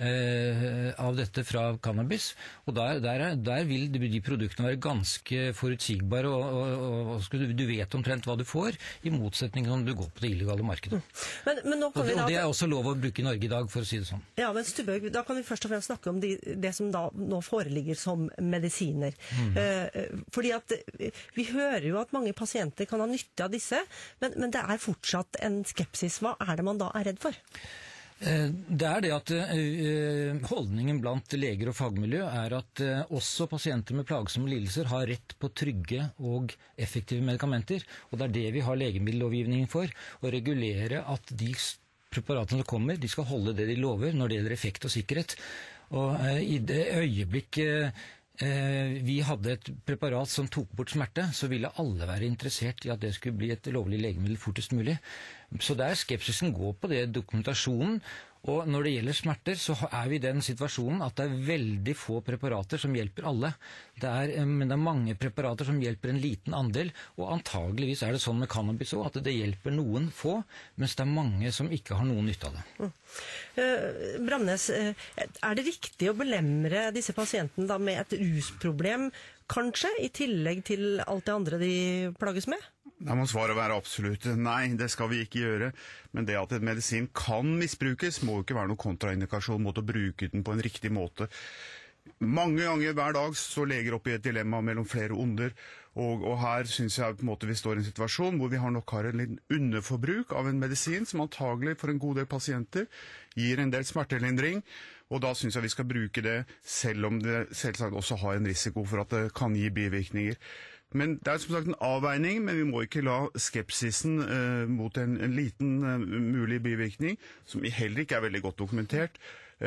eh, av dette fra cannabis. Og der, der, der vil de produktene være ganske forutsigbare, og, og, og, og du vet omtrent hva du får, i motsetning til om du går på det illegale markedet. Men, men nå kan og, vi da... og det er også lov å bruke i Norge i dag, for å si det sånn. Ja, men Stubhaug, da kan vi først og fremst snakke om de, det som da nå foreligger som medisiner. Mm. Eh, fordi at vi hører jo at mange pasienter kan ha nytte av disse, men, men det er fortsatt en skepsis. Hva er det man da er redd for? Eh, det er det at eh, holdningen blant leger og fagmiljø er at eh, også pasienter med plagsomme lidelser har rett på trygge og effektive medikamenter, og det er det vi har legemiddellovgivningen for, å regulere at de preparatene som kommer, de skal holde det de lover når det gjelder effekt og sikkerhet. Og eh, i det øyeblikket eh, vi hadde et preparat som tok bort smerte, så ville alle være interessert i at det skulle bli et lovlig legemiddel fortest mulig. Så der skepsisen går på det dokumentasjonen. Og når det gjelder smerter, så er vi i den situasjonen at det er veldig få preparater som hjelper alle. Det er, men det er mange preparater som hjelper en liten andel, og antageligvis er det sånn med cannabis også, at det hjelper noen få, mens det er mange som ikke har noen nytte av det. Mm. Uh, Bramnes, uh, er det riktig å belemre disse pasientene da med et rusproblem, kanskje, i tillegg til alt det andre de plages med? Da må svaret være absolutt nei, det skal vi ikke gjøre. Men det at et medisin kan misbrukes, må jo ikke være noen kontraindikasjon mot å bruke den på en riktig måte. Mange ganger hver dag så leger opp i et dilemma mellom flere onder, og, og her synes jeg på en måte vi står i en situasjon hvor vi har nok har en liten underforbruk av en medisin som antagelig for en god del pasienter gir en del smertelindring, og da synes jeg vi skal bruke det selv om det selvsagt også har en risiko for at det kan gi bivirkninger. Men det er som sagt en avveining, men vi må ikke la skepsisen eh, mot en, en liten eh, mulig bivirkning, som heller ikke er veldig godt dokumentert,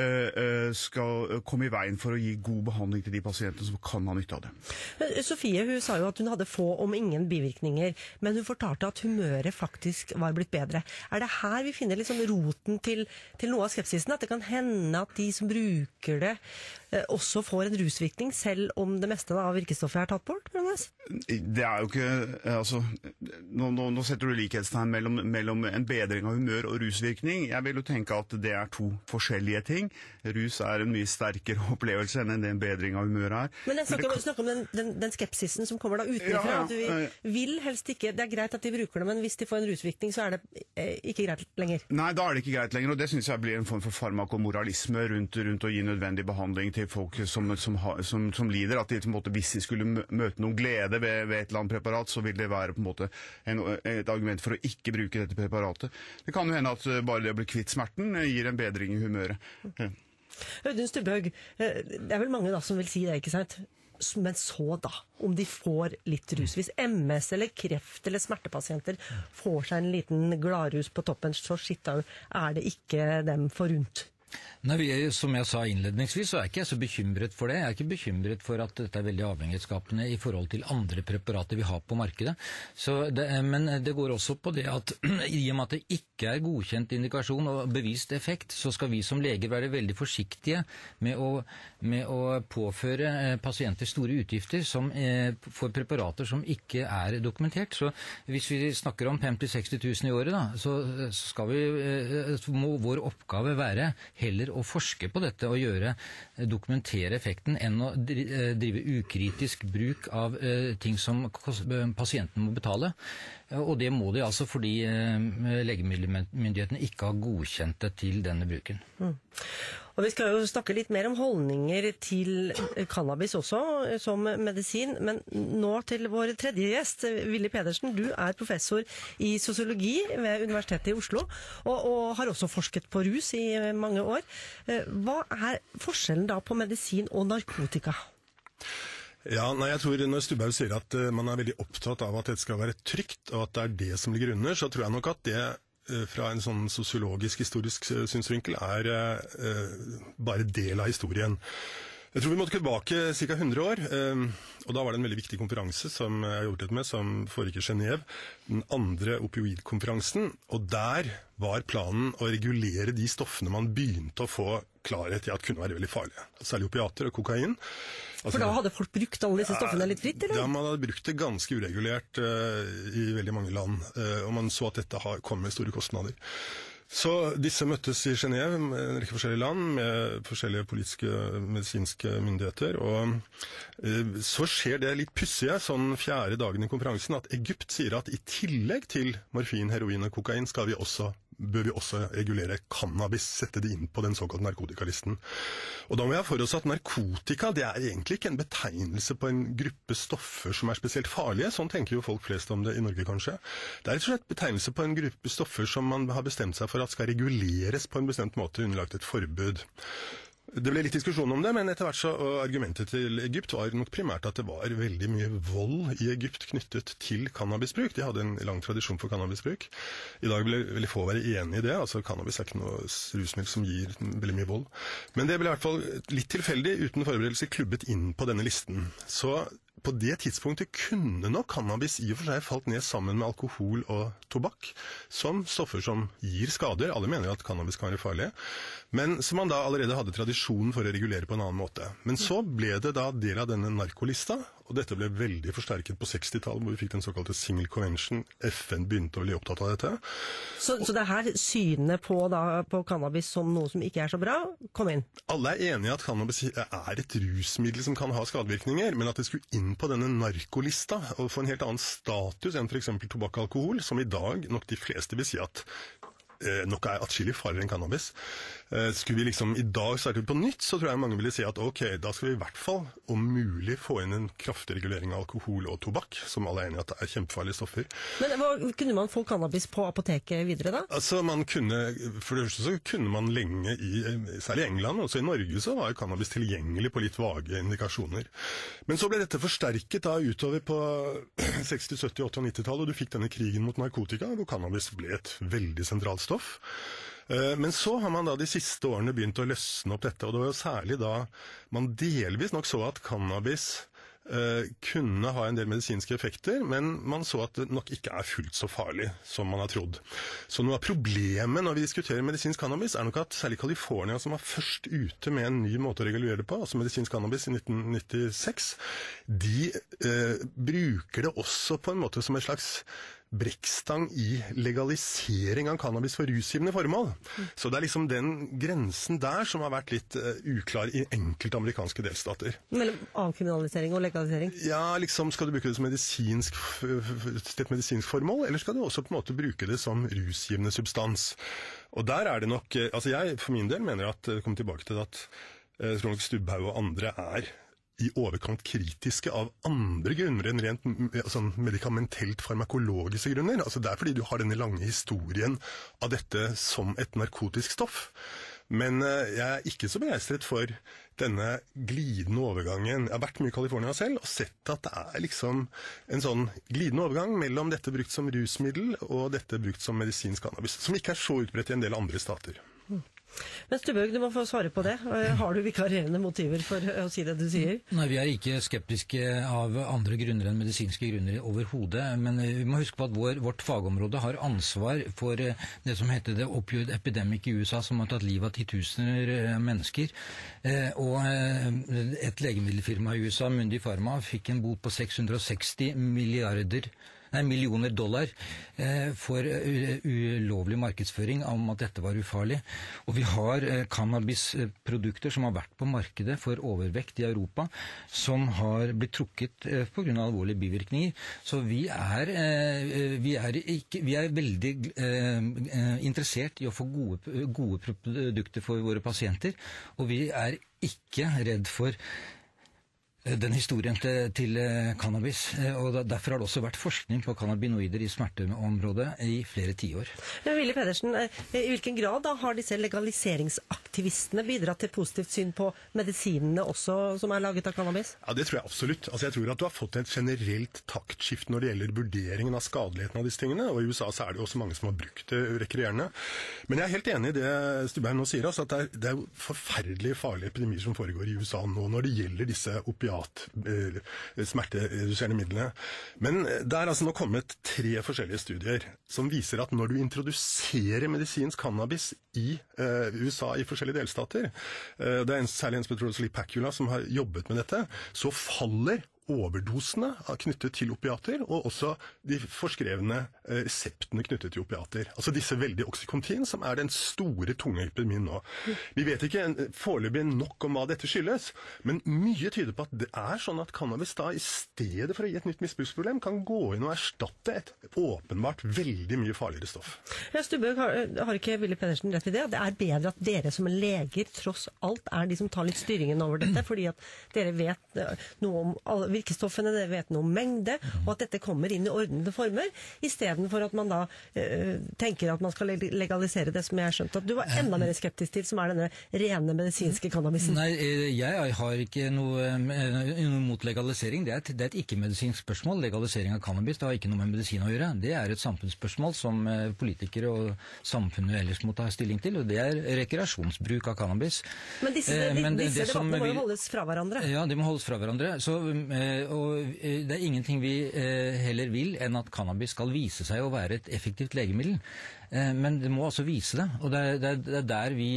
skal komme i veien for å gi god behandling til de pasientene som kan ha nytte av det. Sofie, hun sa jo at hun hadde få om ingen bivirkninger, men hun fortalte at humøret faktisk var blitt bedre. Er det her vi finner liksom roten til, til noe av skepsisen? At det kan hende at de som bruker det også får en rusvirkning, selv om det meste av virkestoffet er tatt bort? Det er jo ikke, altså, nå, nå, nå setter du likhetstegn mellom, mellom en bedring av humør og rusvirkning. Jeg vil jo tenke at det er to forskjellige ting. Rus er en mye sterkere opplevelse enn en bedring av humør er. Men jeg snakker, kan... snakker om den, den, den skepsisen som kommer da utenfra. Ja, ja. At vi vil helst ikke, det er greit at de bruker det, men hvis de får en rusvirkning, så er det eh, ikke greit lenger. Nei, da er det ikke greit lenger, og det synes jeg blir en form for farmakomoralisme rundt, rundt å gi nødvendig behandling til folk som, som, som, som lider. At de, på en måte, hvis de skulle møte noen glede ved, ved et eller annet preparat, så vil det være på en måte en, et argument for å ikke bruke dette preparatet. Det kan jo hende at bare det å bli kvitt smerten gir en bedring i humøret. Okay. Audun Stubhaug, det er vel mange da som vil si det, ikke sant? Men så da, om de får litt rus. Hvis M S eller kreft eller smertepasienter får seg en liten gladrus på toppen, så shit da, er det ikke dem forunt. Nei, vi, Som jeg sa innledningsvis, så er ikke jeg så bekymret for det. Jeg er ikke bekymret for at dette er veldig avhengighetsskapende i forhold til andre preparater vi har på markedet. Så det, men det går også på det at i og med at det ikke er godkjent indikasjon og bevist effekt, så skal vi som leger være veldig forsiktige med å, med å påføre pasienter store utgifter som, eh, for preparater som ikke er dokumentert. Så hvis vi snakker om femti til seksti tusen i året, da, så skal vi, eh, må vår oppgave være heller å forske på dette og gjøre, dokumentere effekten enn å drive ukritisk bruk av uh, ting som pasienten må betale. Og det må de altså fordi uh, legemiddelmyndighetene ikke har godkjent det til denne bruken. Mm. Og vi skal jo snakke litt mer om holdninger til cannabis også, som medisin. Men nå til vår tredje gjest, Willy Pedersen. Du er professor i sosiologi ved Universitetet i Oslo, og, og har også forsket på rus i mange år. Hva er forskjellen da på medisin og narkotika? Ja, nei, jeg tror Når Stubhaug sier at uh, man er veldig opptatt av at det skal være trygt, og at det er det som ligger under, så tror jeg nok at det fra en sånn sosiologisk, historisk synsvinkel er uh, bare del av historien. Jeg tror vi måtte tilbake ca. hundre år, um, og da var det en veldig viktig konferanse som jeg jobbet med, som foregikk i Genève, den andre opioidkonferansen, og der var planen å regulere de stoffene man begynte å få klarhet i at kunne være veldig farlige. Særlig opiater og kokain. Altså, For da hadde folk brukt alle disse stoffene litt fritt, eller? Ja, man hadde brukt det ganske uregulert uh, i veldig mange land, uh, og man så at dette har kommet med store kostnader. Så disse møttes i Genève med en rekke forskjellige land, med forskjellige politiske medisinske myndigheter, og uh, så skjer det litt pussige, sånn fjerde dagen i konferansen, at Egypt sier at i tillegg til morfin, heroin og kokain skal vi også bør vi også regulere cannabis, sette det inn på den såkalte narkotikalisten. Og da må vi ha for oss at narkotika, det er egentlig ikke en betegnelse på en gruppe stoffer som er spesielt farlige, sånn tenker jo folk flest om det i Norge kanskje. Det er rett og slett betegnelse på en gruppe stoffer som man har bestemt seg for at skal reguleres på en bestemt måte, underlagt et forbud. Det ble litt diskusjon om det, men etter hvert så argumentet til Egypt var nok primært at det var veldig mye vold i Egypt knyttet til cannabisbruk. De hadde en lang tradisjon for cannabisbruk. I dag vil veldig få være enig i det. Altså, cannabis er ikke noe rusmiddel som gir veldig mye vold. Men det ble i hvert fall litt tilfeldig, uten forberedelse, klubbet inn på denne listen. Så på det tidspunktet kunne nok cannabis i og for seg falt ned sammen med alkohol og tobakk, som stoffer som gir skader. Alle mener jo at cannabis kan være farlig, men som man da allerede hadde tradisjonen for å regulere på en annen måte. Men så ble det da del av denne narkolista, og dette ble veldig forsterket på sekstitallet, hvor vi fikk den såkalte Single Convention. F N begynte å bli opptatt av dette. Så, så det her synet på, da, på cannabis som noe som ikke er så bra, kom inn? Alle er enige at cannabis er et rusmiddel som kan ha skadevirkninger, men at det skulle inn på denne narkolista og få en helt annen status enn for eksempel tobakk og alkohol, som i dag nok de fleste vil si at eh, nok er atskillig farligere enn cannabis. Eh, skulle vi liksom i dag starte på nytt, så tror jeg mange ville si at ok, da skal vi i hvert fall om mulig få inn en kraftig regulering av alkohol og tobakk, som alle er enige at det er kjempefarlige stoffer. Men hva, kunne man få cannabis på apoteket videre da? Altså man kunne, for det første så kunne man lenge i, særlig i England, også i Norge så var cannabis tilgjengelig på litt vage indikasjoner. Men så ble dette forsterket da utover på seksti, sytti, åtti og nittitallet, og du fikk denne krigen mot narkotika, hvor cannabis ble et veldig sentralt stoff. Men så har man da de siste årene begynt å løsne opp dette, og det var jo særlig da man delvis nok så at cannabis kunne ha en del medisinske effekter, men man så at det nok ikke er fullt så farlig som man har trodd. Så noe av problemet når vi diskuterer medisinsk cannabis er nok at særlig California, som var først ute med en ny måte å regulere det på, altså medisinsk cannabis i nitten nittiseks, de eh, bruker det også på en måte som en slags brekkstang i legalisering av cannabis for rusgivende formål. Mm. Så det er liksom den grensen der som har vært litt uh, uklar i enkelte amerikanske delstater. Mellom avkriminalisering og legalisering? Ja, liksom skal du bruke det som medisinsk, til et medisinsk formål, eller skal du også på en måte bruke det som rusgivende substans? Og der er det nok, altså jeg for min del mener at, kom tilbake til at jeg tror nok Stubhaug og andre er i overkant kritiske av andre grunner enn rent altså, medikamentelt farmakologiske grunner. Altså, det er fordi du har denne lange historien av dette som et narkotisk stoff. Men uh, jeg er ikke så begeistret for denne glidende overgangen. Jeg har vært mye i California selv og sett at det er liksom en sånn glidende overgang mellom dette brukt som rusmiddel og dette brukt som medisinsk cannabis, som ikke er så utbredt i en del andre stater. Mm. Men Stubhaug, du må få svare på det. Har du vikarierende motiver for å si det du sier? Nei, vi er ikke skeptiske av andre grunner enn medisinske grunner overhodet, men vi må huske på at vår, vårt fagområde har ansvar for det som heter det opioid epidemic i U S A, som har tatt livet av titusener mennesker. Og et legemiddelfirma i U S A, Mundi Pharma, fikk en bot på seks hundre og seksti milliarder Nei, millioner dollar eh, for uh, ulovlig markedsføring om at dette var ufarlig. Og vi har eh, cannabisprodukter som har vært på markedet for overvekt i Europa, som har blitt trukket eh, på grunn av alvorlige bivirkninger. Så vi er, eh, vi er, ikke, vi er veldig eh, interessert i å få gode, gode produkter for våre pasienter, og vi er ikke redd for den historien til, til cannabis, og derfor har det også vært forskning på cannabinoider i smerteområdet i flere tiår. Men Willy Pedersen, i hvilken grad da har disse legaliseringsaktivistene bidratt til positivt syn på medisinene også som er laget av cannabis? Ja, det tror jeg absolutt. Altså, jeg tror at du har fått et generelt taktskift når det gjelder vurderingen av skadeligheten av disse tingene, og i U S A så er det også mange som har brukt det rekreerende. Men jeg er helt enig i det Stubhaug nå sier, altså at det er, det er forferdelig farlige epidemier som foregår i U S A nå når det gjelder disse opiater smertereduserende midlene. Men det er altså nå kommet tre forskjellige studier som viser at når du introduserer medisinsk cannabis i uh, U S A i forskjellige delstater, uh, det er en, særlig en som heter Rosalie Pacula som har jobbet med dette, så faller overdosene knyttet til opiater, og også de forskrevne reseptene knyttet til opiater. Altså disse veldig Oxycontin, som er den store, tunge epidemien nå. Vi vet ikke foreløpig nok om hva dette skyldes, men mye tyder på at det er sånn at cannabis da, i stedet for å gi et nytt misbruksproblem, kan gå inn og erstatte et åpenbart veldig mye farligere stoff. Ja, Stubhaug, har, har ikke Willy Pedersen rett i det? Det er bedre at dere som leger tross alt er de som tar litt styringen over dette, fordi at dere vet noe om alle virkestoffene, dere vet noe om mengde, og at dette kommer inn i ordnede former, i stedet for at man da uh, tenker at man skal legalisere det som jeg har skjønt at du var enda mer skeptisk til, som er denne rene medisinske cannabisen. Nei, jeg har ikke noe, noe mot legalisering. Det er et, det er et ikke-medisinsk spørsmål. Legalisering av cannabis, det har ikke noe med medisin å gjøre. Det er et samfunnsspørsmål som politikere og samfunnet ellers må ta stilling til, og det er rekreasjonsbruk av cannabis. Men disse, Men disse det, det debattene må jo holdes fra hverandre. Ja, de må holdes fra hverandre. Så og det er ingenting vi heller vil enn at cannabis skal vise seg å være et effektivt legemiddel. Men det må også vise det. Og det er, det er der vi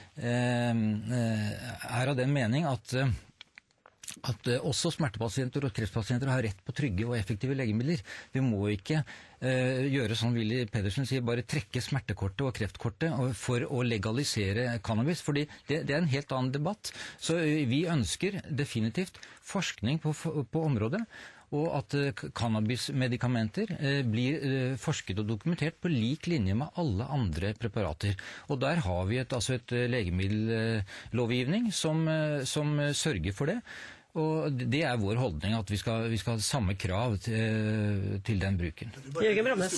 er av den mening at at også smertepasienter og kreftpasienter har rett på trygge og effektive legemidler. Vi må ikke uh, gjøre som Willy Pedersen sier, bare trekke smertekortet og kreftkortet for å legalisere cannabis, fordi det, det er en helt annen debatt. Så uh, vi ønsker definitivt forskning på, på området, og at cannabismedikamenter blir forsket og dokumentert på lik linje med alle andre preparater. Og der har vi et, altså et legemiddellovgivning som, som sørger for det. Og det er vår holdning, at vi skal, vi skal ha samme krav til, til den bruken. Jørgen Bramnes.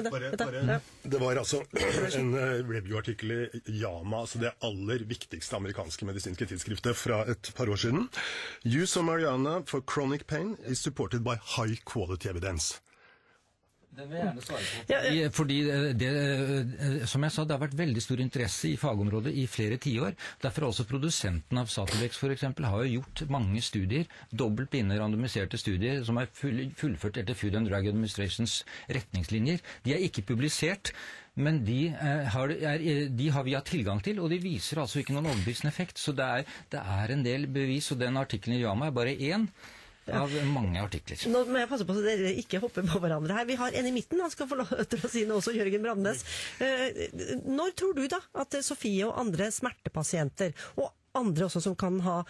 Det var altså en review-artikkel i JAMA, altså det aller viktigste amerikanske medisinske tidsskriftet fra et par år siden. Use of marijuana for chronic pain is supported by high quality evidence. Det vil jeg gjerne svare på. Fordi det, som jeg sa, det har vært veldig stor interesse i fagområdet i flere tiår. Derfor også produsenten av Sativex for eksempel har jo gjort mange studier, dobbelt blinde randomiserte studier, som er full, fullført etter Food and Drug Administrations retningslinjer. De er ikke publisert, men de, eh, har, er, de har vi hatt tilgang til, og de viser altså ikke noen overbevisende effekt. Så det er, det er en del bevis, og den artikkelen i JAMA er bare én. Av mange artikler. Nå må jeg passe på så dere ikke hopper på hverandre her. Vi har en i midten, han skal få lov til å si noe også, Jørgen Bramnes. Når tror du da at Sofie og andre smertepasienter, og andre også som kan ha,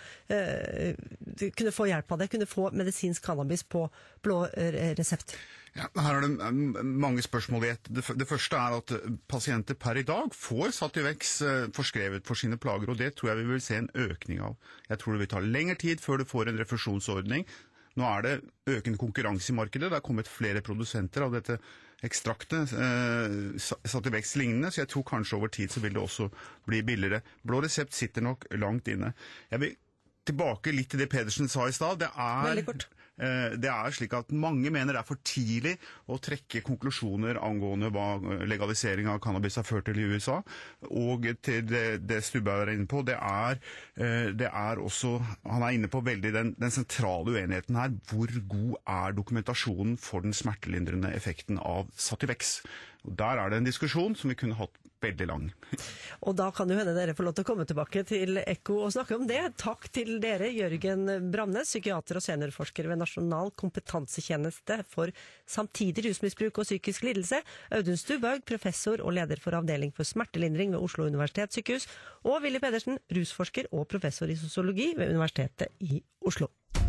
kunne få hjelp av det, kunne få medisinsk cannabis på blå resept? Ja, her er det mange spørsmål i ett. Det, det første er at pasienter per i dag får Sativex forskrevet for sine plager, og det tror jeg vi vil se en økning av. Jeg tror det vil ta lengre tid før du får en refusjonsordning. Nå er det økende konkurranse i markedet, det er kommet flere produsenter av dette ekstraktet, eh, Sativex lignende, så jeg tror kanskje over tid så vil det også bli billigere. Blå resept sitter nok langt inne. Jeg vil tilbake litt til det Pedersen sa i stad. Det er... Veldig kort. Det er slik at mange mener det er for tidlig å trekke konklusjoner angående hva legalisering av cannabis har ført til i U S A. Og til det, det Stubbe er inne på, det er, det er også, han er inne på veldig den, den sentrale uenigheten her. Hvor god er dokumentasjonen for den smertelindrende effekten av Sativex? Og der er det en diskusjon som vi kunne hatt veldig lang. Og da kan jo hende dere får lov til å komme tilbake til Ekko og snakke om det. Takk til dere, Jørgen Bramnes, psykiater og seniorforsker ved Nasjonal kompetansetjeneste for samtidig rusmisbruk og psykisk lidelse, Audun Stubhaug, professor og leder for avdeling for smertelindring ved Oslo universitetssykehus, og Willy Pedersen, rusforsker og professor i sosiologi ved Universitetet i Oslo.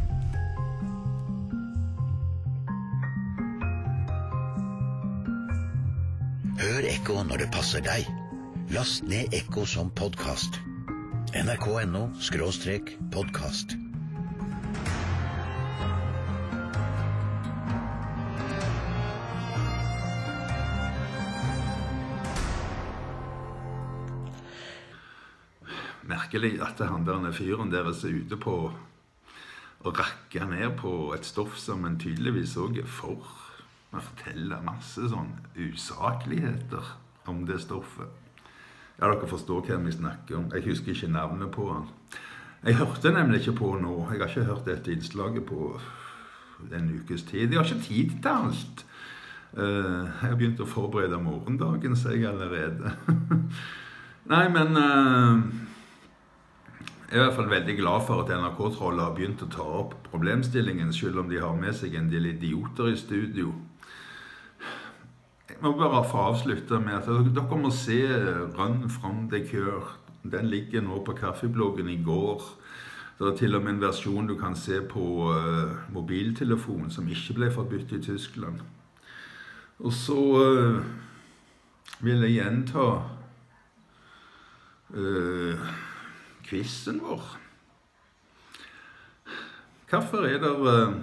Hør Ekko når det passer deg. Last ned Ekko som podcast. N R K punktum N O skråstrek podcast. Merkelig at han der fyren deres er ute på å rakke ned på et stoff som en tydeligvis også er for. Man forteller masse sånn usakligheter om det stoffet. Ja, dere forstår hvem vi snakker om. Jeg husker ikke navnet på han. Jeg hørte nemlig ikke på nå. Jeg har ikke hørt dette innslaget på en ukes tid. Jeg har ikke tid til alt. Jeg har begynt å forberede morgendagen, så jeg allerede. Nei, men jeg er i hvert fall veldig glad for at N R K-trollet har begynt å ta opp problemstillingen, selv om de har med seg en del idioter i studio. Jeg må bare få avslutte med at dere må se Run from the Cure. Den ligger nå på kaffebloggen i går. Det er til og med en versjon du kan se på uh, mobiltelefon som ikke ble forbudt i Tyskland. Og så uh, vil jeg gjenta uh, quizen vår. Hvorfor er det uh,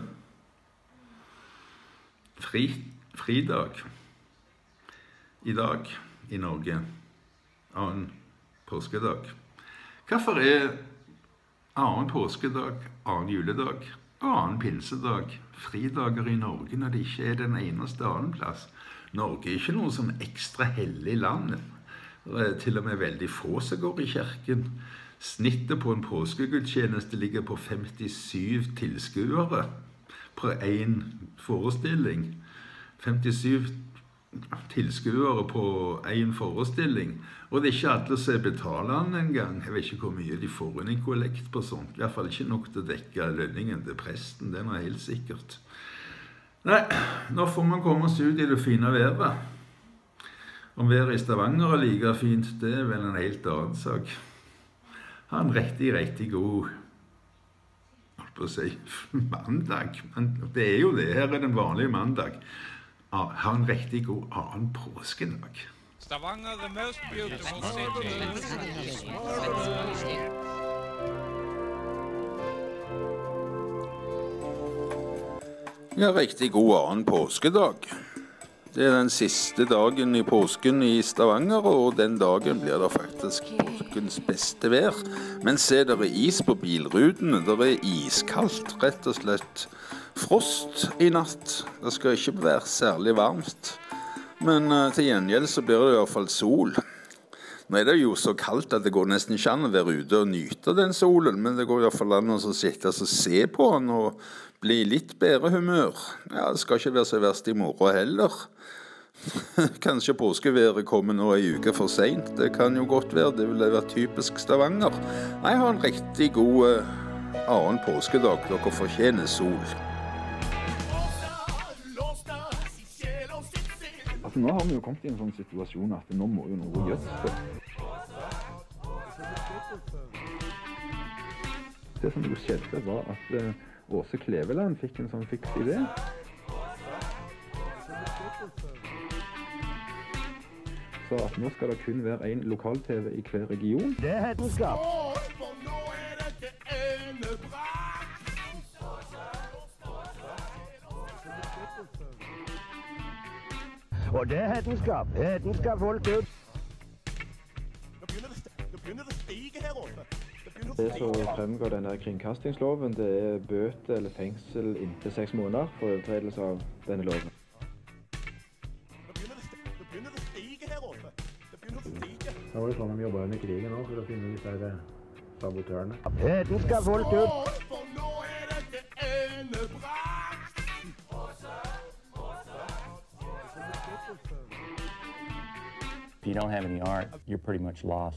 fri, fridag i dag i Norge, annen påskedag? Hvorfor er annen påskedag, annen juledag og annen pinsedag fridager i Norge når det ikke er den eneste annen plass? Norge er ikke noe som ekstra hellig land. Det er til og med veldig få som går i kirken. Snittet på en påskegudstjeneste ligger på femtisyv tilskuere på en forestilling. femtisyv tilskuere på en forestilling. Og det er ikke alle som betaler den en gang. Jeg vet ikke hvor mye de får inn i kollekt på sånt. I hvert fall ikke nok til å dekke lønningen til presten. Det er noe helt sikkert. Nei, nå får man komme oss ut i det fine været. Om været i Stavanger er like fint, det er vel en helt annen sak. Ha en riktig, riktig god, holdt på på å si mandag, men det er jo det. Her er den vanlige mandag. Ja, ha en riktig god annen påskedag. Stavanger, the most beautiful city. Ja, riktig god annen påskedag. Det er den siste dagen i påsken i Stavanger, og den dagen blir det faktisk påskens beste vær. Men se, det er is på bilrutene, det er iskaldt, rett og slett frost i natt. Det skal ikke være særlig varmt, men uh, til gjengjeld så blir det i hvert fall sol. Nå er det jo så kaldt at det går nesten ikke an å være ute og nyte den solen, men det går i hvert fall an å sitte og se på den og bli litt bedre humør. Ja, det skal ikke være så verst i morgen heller. Kanskje påskeværet kommer nå en uke for sent. Det kan jo godt være, det ville vært typisk Stavanger. Jeg har en riktig god uh, annen påskedag. Dere fortjener sol. Altså, nå har vi jo kommet i en sånn situasjon at nå må jo noe gjøres. Det som jo skjedde var at uh, Åse Kleveland fikk en sånn fiks idé. Så at nå skal det kun være en lokal-TV i hver region. Det er hetenskap. Og det er hetenskap. Hetenskap folk ut. Nå begynner det å stige her oppe. Det som fremgår denne kringkastingsloven, det er bøte eller fengsel inntil seks måneder for overtredelse av denne loven. Da var det sånn de jobbet under krigen også, for å finne disse her sabotørene. Heten skal folk ut! For nå er dette enebrakt! If you don't have any art, you're pretty much lost.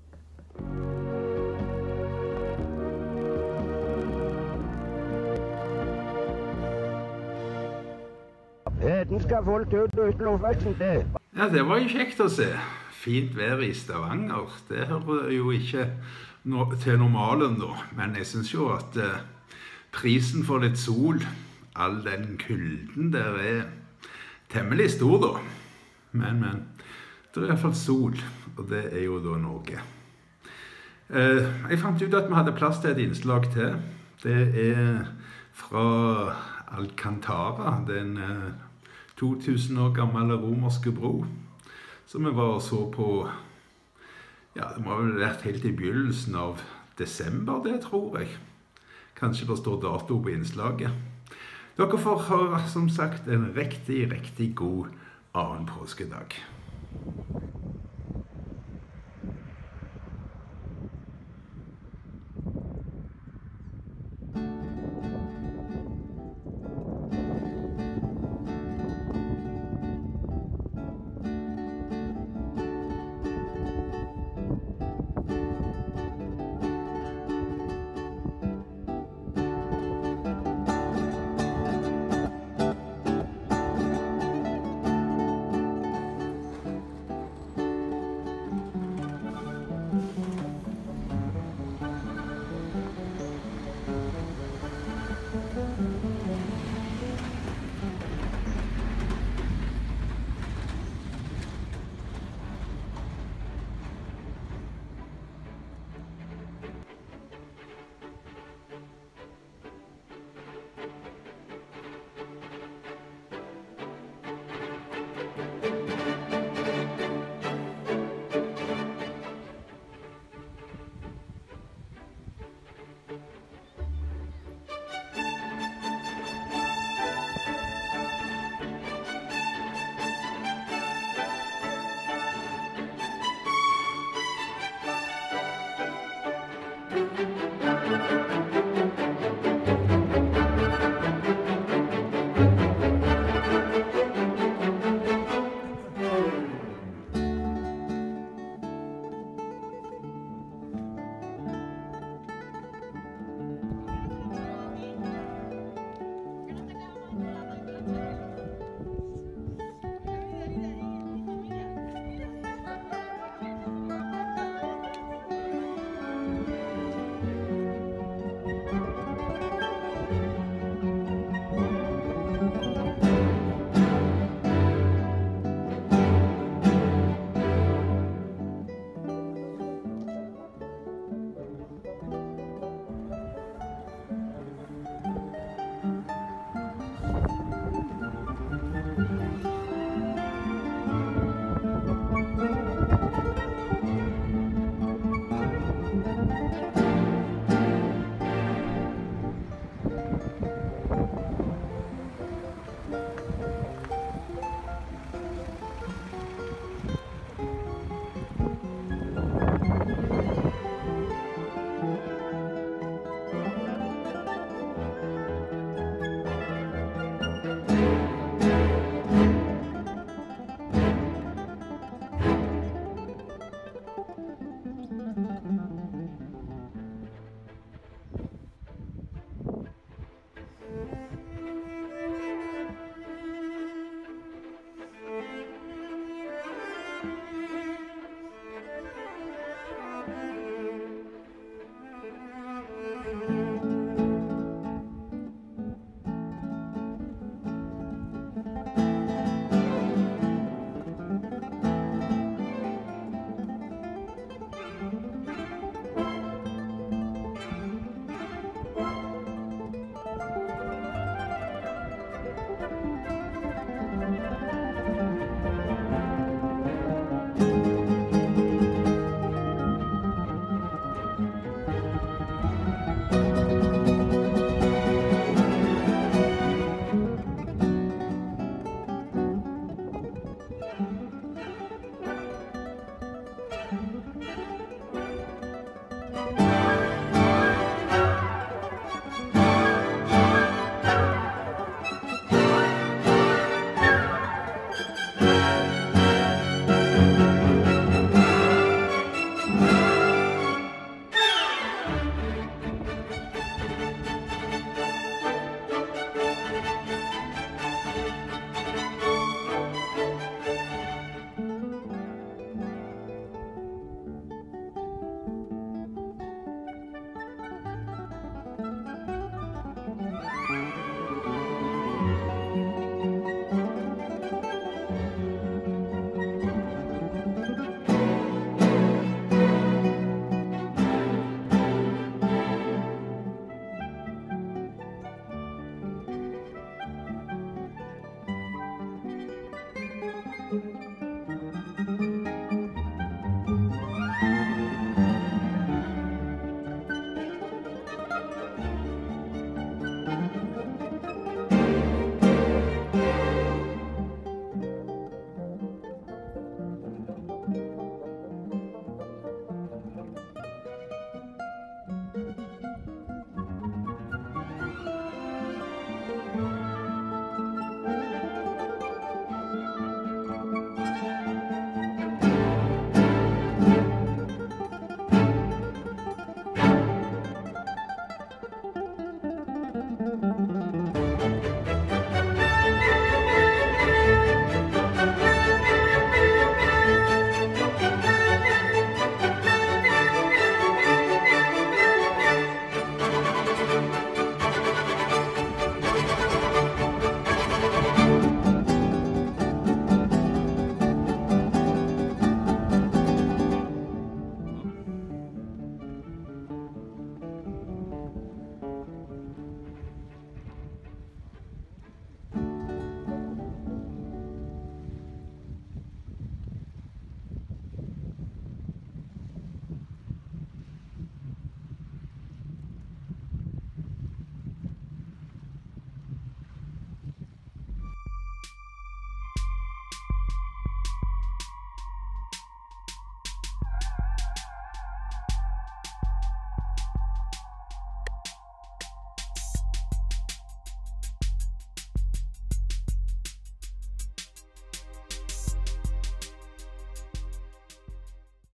Heten skal folk ut uten oppveksten til. Ja, det var jo kjekt å se. Fint vær i Stavanger. Det hører jo ikke no til normalen da. Men jeg synes jo at eh, prisen for litt sol, all den kulden der er temmelig stor da. Men, men, det er i hvert fall sol, og det er jo da noe. Eh, jeg fant ut at vi hadde plass til et innslag til. Det er fra Alcantara, den eh, to tusen år gamle romerske bro, som vi var og så på, ja, det må vel ha vært helt i begynnelsen av desember, det tror jeg. Kanskje det står dato på innslaget. Dere får ha, som sagt, en riktig, riktig god annen påskedag.